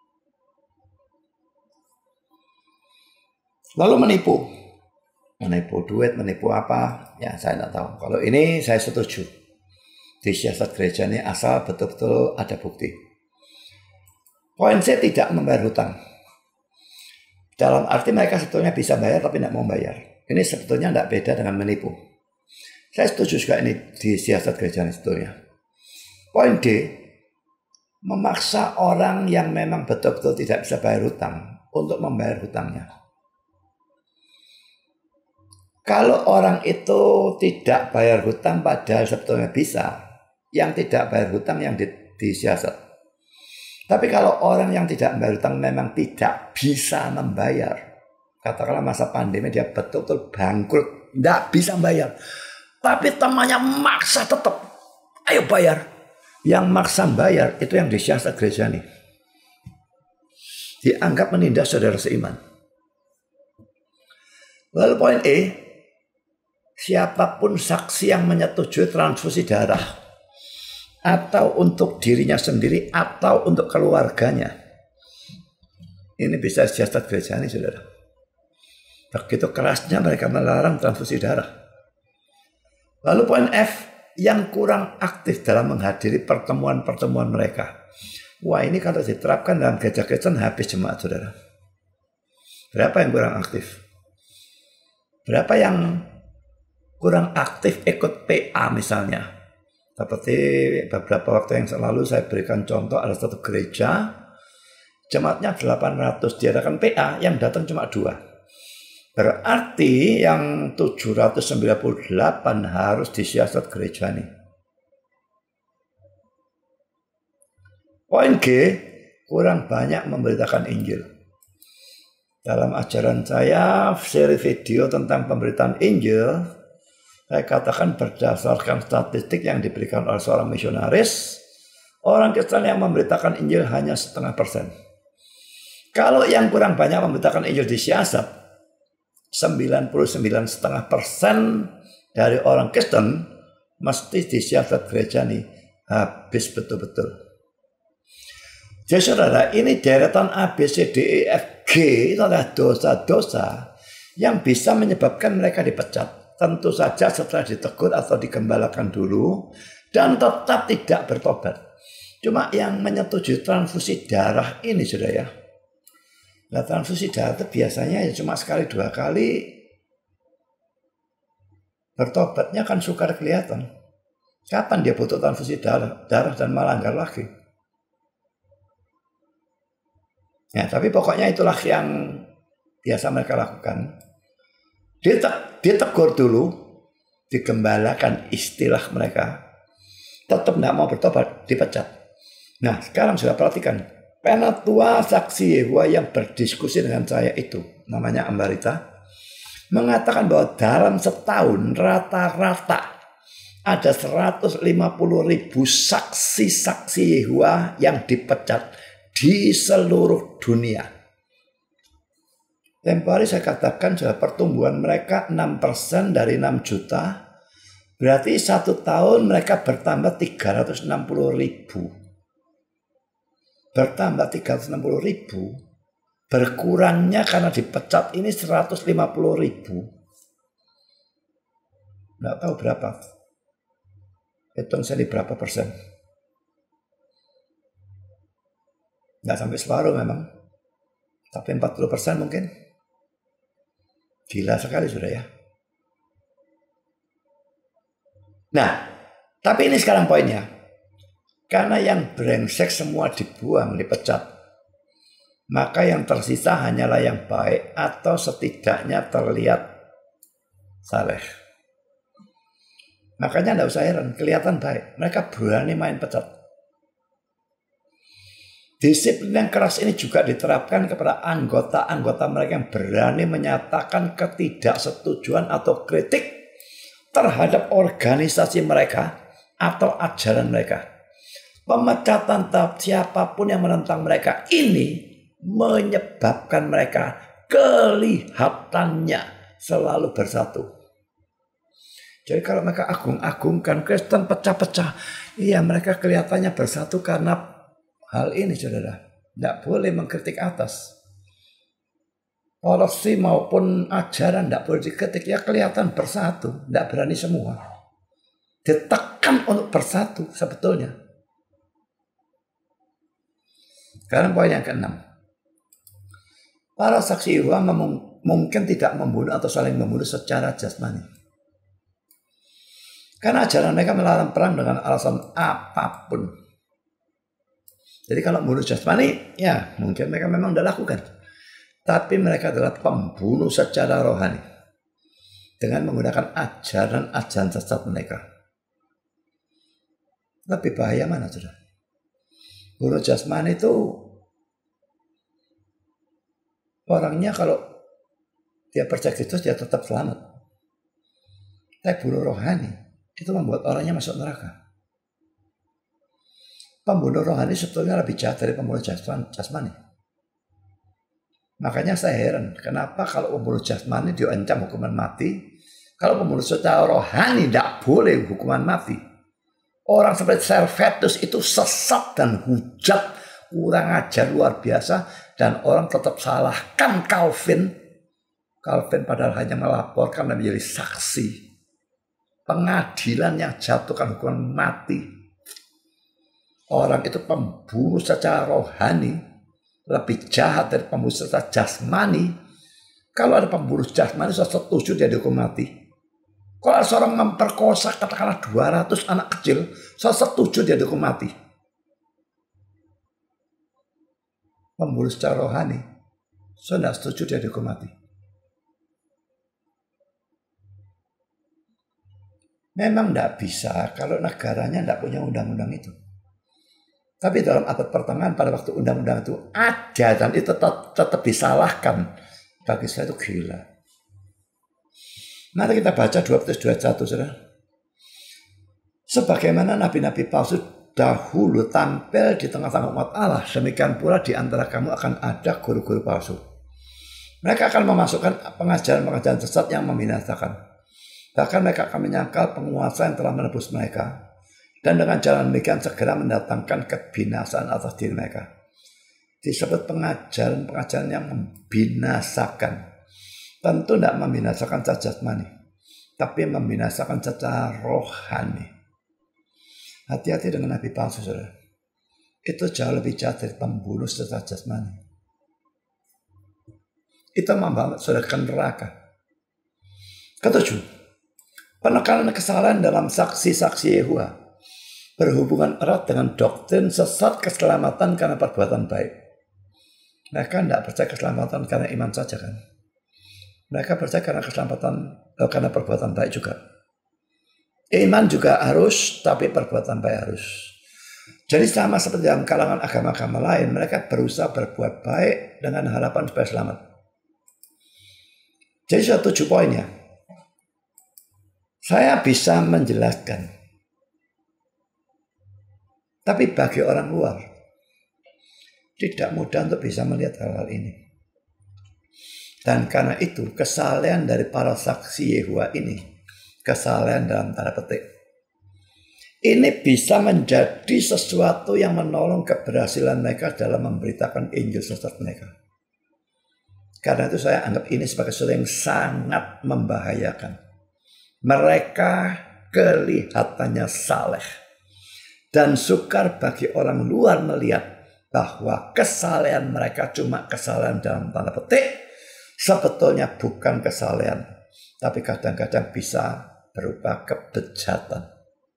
S1: Lalu menipu. Menipu duit, menipu apa, ya saya tidak tahu. Kalau ini saya setuju. Di siasat gereja ini asal betul-betul ada bukti. Poin C, tidak membayar hutang. Dalam arti mereka sebetulnya bisa bayar tapi tidak mau bayar. Ini sebetulnya tidak beda dengan menipu. Saya setuju juga ini di siasat gereja ini sebetulnya. Poin D, memaksa orang yang memang betul-betul tidak bisa bayar hutang untuk membayar hutangnya. Kalau orang itu tidak bayar hutang padahal sebetulnya bisa, yang tidak bayar hutang yang di, disiasat. Tapi kalau orang yang tidak bayar hutang memang tidak bisa membayar, katakanlah masa pandemi dia betul-betul bangkrut, tidak bisa bayar, tapi temannya maksa tetap, ayo bayar. Yang maksa bayar itu yang disiasat gereja nih, dianggap menindas saudara seiman. Lalu poin E, siapapun saksi yang menyetujui transfusi darah, atau untuk dirinya sendiri atau untuk keluarganya, ini bisa siasat gereja ini, saudara. Begitu kerasnya mereka melarang transfusi darah. Lalu poin F, yang kurang aktif dalam menghadiri pertemuan-pertemuan mereka. Wah, ini kalau diterapkan dalam gereja Kristen habis jemaat, saudara. Berapa yang kurang aktif? Berapa yang kurang aktif ikut P A misalnya? Seperti beberapa waktu yang lalu saya berikan contoh, ada satu gereja, jemaatnya delapan ratus, diadakan P A, yang datang cuma dua. Berarti yang tujuh ratus sembilan puluh delapan harus disiasat gereja ini. Poin G, kurang banyak memberitakan Injil. Dalam ajaran saya, seri video tentang pemberitaan Injil, saya katakan berdasarkan statistik yang diberikan oleh seorang misionaris, orang Kristen yang memberitakan Injil hanya setengah persen. Kalau yang kurang banyak memberitakan Injil disiasat, sembilan puluh sembilan koma lima persen dari orang Kristen mesti disiasat gereja nih habis betul-betul. Jadi saudara, ini deretan A, B, C, D, E, F, G itu adalah dosa-dosa yang bisa menyebabkan mereka dipecat. Tentu saja setelah ditegur atau digembalakan dulu dan tetap tidak bertobat. Cuma yang menyetujui transfusi darah ini, saudara ya. Nah, transfusi darah itu biasanya ya cuma sekali dua kali. Bertobatnya kan sukar kelihatan. Kapan dia butuh transfusi darah, darah dan malah enggak lagi. Ya, tapi pokoknya itulah yang biasa mereka lakukan. Ditegur dulu, digembalakan istilah mereka. Tetap tidak mau bertobat, dipecat. Nah, sekarang sudah perhatikan. Penatua saksi Yehova yang berdiskusi dengan saya itu, namanya Ambarita, mengatakan bahwa dalam setahun rata-rata ada seratus lima puluh ribu saksi-saksi Yehova yang dipecat di seluruh dunia. Tempo hari saya katakan sudah pertumbuhan mereka enam persen dari enam juta. Berarti satu tahun mereka bertambah tiga ratus enam puluh ribu. Bertambah tiga ratus enam puluh ribu. Berkurangnya karena dipecat ini seratus lima puluh ribu. Nggak tahu berapa. Hitung saya berapa persen. Nggak sampai separuh memang. Tapi empat puluh persen mungkin. Gila sekali sudah ya. Nah, tapi ini sekarang poinnya. Karena yang brengsek semua dibuang, dipecat. Maka yang tersisa hanyalah yang baik atau setidaknya terlihat saleh. Makanya tidak usah heran, kelihatan baik. Mereka berani main pecat. Disiplin yang keras ini juga diterapkan kepada anggota-anggota mereka yang berani menyatakan ketidaksetujuan atau kritik terhadap organisasi mereka atau ajaran mereka. Pemecatan tahap siapapun yang menentang mereka ini menyebabkan mereka kelihatannya selalu bersatu. Jadi kalau mereka agung-agungkan Kristen pecah-pecah, iya mereka kelihatannya bersatu karena hal ini, saudara. Tidak boleh mengkritik atas. Polisi maupun ajaran tidak boleh dikritik. Ya kelihatan bersatu. Tidak berani semua. Ditekan untuk bersatu sebetulnya. Sekarang poin yang keenam. Para saksi Yehova mungkin tidak membunuh atau saling membunuh secara jasmani. Karena ajaran mereka melarang perang dengan alasan apapun. Jadi kalau membunuh jasmani, ya mungkin mereka memang sudah lakukan. Tapi mereka adalah pembunuh secara rohani. Dengan menggunakan ajaran-ajaran sesat mereka. Lebih bahaya mana, saudara? Bunuh jasmani itu orangnya kalau dia percaya Kristus dia tetap selamat. Tapi bunuh rohani itu membuat orangnya masuk neraka. Pembunuh rohani sebetulnya lebih jahat dari pembunuh jasmani. Makanya saya heran, kenapa kalau pembunuh jasmani diancam hukuman mati, Kalau pembunuh secara rohani tidak boleh hukuman mati. Orang seperti Servetus itu sesat dan hujat, kurang ajar luar biasa, dan orang tetap salahkan Calvin. Calvin padahal hanya melaporkan dan menjadi saksi. Pengadilan yang jatuhkan hukuman mati. Orang itu pembunuh secara rohani lebih jahat dari pembunuh secara jasmani. Kalau ada pembunuh jasmani, saya setuju dia dihukum mati. Kalau ada seorang memperkosa katakanlah dua ratus anak kecil, saya setuju dia dihukum mati. Pembunuh secara rohani, saya tidak setuju dia dihukum mati. Memang tidak bisa kalau negaranya tidak punya undang-undang itu. Tapi dalam abad pertengahan pada waktu undang-undang itu ada dan itu tetap, tetap disalahkan. Bagi saya itu gila. Mari kita baca dua Petrus dua ayat satu, saudara. Sebagaimana nabi-nabi palsu dahulu tampil di tengah-tengah umat Allah, demikian pula di antara kamu akan ada guru-guru palsu. Mereka akan memasukkan pengajaran-pengajaran sesat yang membinasakan. Bahkan mereka akan menyangkal penguasa yang telah menebus mereka. Dan dengan jalan demikian segera mendatangkan kebinasaan atas diri mereka. Disebut pengajaran-pengajaran yang membinasakan. Tentu tidak membinasakan secara jasmani. Tapi membinasakan secara rohani. Hati-hati dengan nabi palsu, saudara. Itu jauh lebih jahat dari pembunuh secara jasmani. Itu membawa saudara ke neraka. Ketujuh. Penekanan kesalahan dalam saksi-saksi Yehuwa berhubungan erat dengan doktrin sesat keselamatan karena perbuatan baik. Mereka tidak percaya keselamatan karena iman saja kan. Mereka percaya karena keselamatan eh, karena perbuatan baik juga. Iman juga harus, tapi perbuatan baik harus. Jadi sama seperti dalam kalangan agama-agama lain, mereka berusaha berbuat baik dengan harapan supaya selamat. Jadi sudah tujuh poinnya. Saya bisa menjelaskan. Tapi bagi orang luar, tidak mudah untuk bisa melihat hal-hal ini. Dan karena itu, kesalahan dari para saksi Yehuwa ini, kesalahan dalam tanda petik, ini bisa menjadi sesuatu yang menolong keberhasilan mereka dalam memberitakan Injil sesat mereka. Karena itu saya anggap ini sebagai sesuatu yang sangat membahayakan. Mereka kelihatannya saleh dan sukar bagi orang luar melihat bahwa kesalahan mereka cuma kesalahan dalam tanda petik, sebetulnya bukan kesalahan, tapi kadang-kadang bisa berupa kebejatan.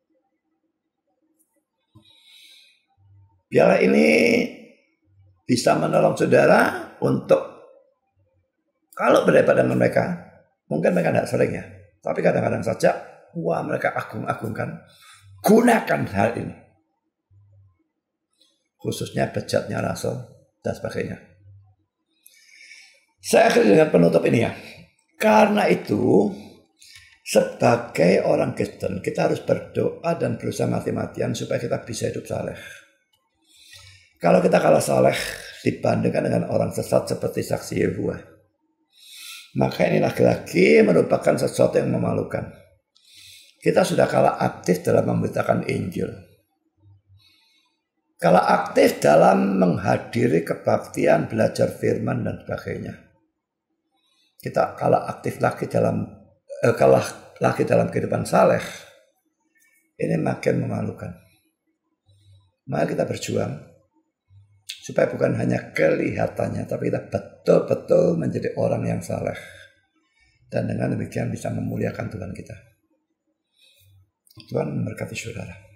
S1: Biarlah ini bisa menolong saudara untuk kalau berdebat dengan mereka, mungkin mereka tidak sering ya. Tapi kadang-kadang saja, wah mereka agung-agungkan. Gunakan hal ini. Khususnya bejatnya Rasul dan sebagainya. Saya akhiri dengan penutup ini ya. Karena itu, sebagai orang Kristen, kita harus berdoa dan berusaha mati-matian supaya kita bisa hidup saleh. Kalau kita kalah saleh dibandingkan dengan orang sesat seperti saksi Yehuwa, maka ini lagi-lagi merupakan sesuatu yang memalukan. Kita sudah kalah aktif dalam memberitakan Injil. Kalah aktif dalam menghadiri kebaktian, belajar firman dan sebagainya. Kita kalah aktif lagi dalam eh, kalah lagi dalam kehidupan saleh. Ini makin memalukan. Mari kita berjuang supaya bukan hanya kelihatannya, tapi kita betul-betul menjadi orang yang saleh. Dan dengan demikian bisa memuliakan Tuhan kita. Tuhan memberkati saudara.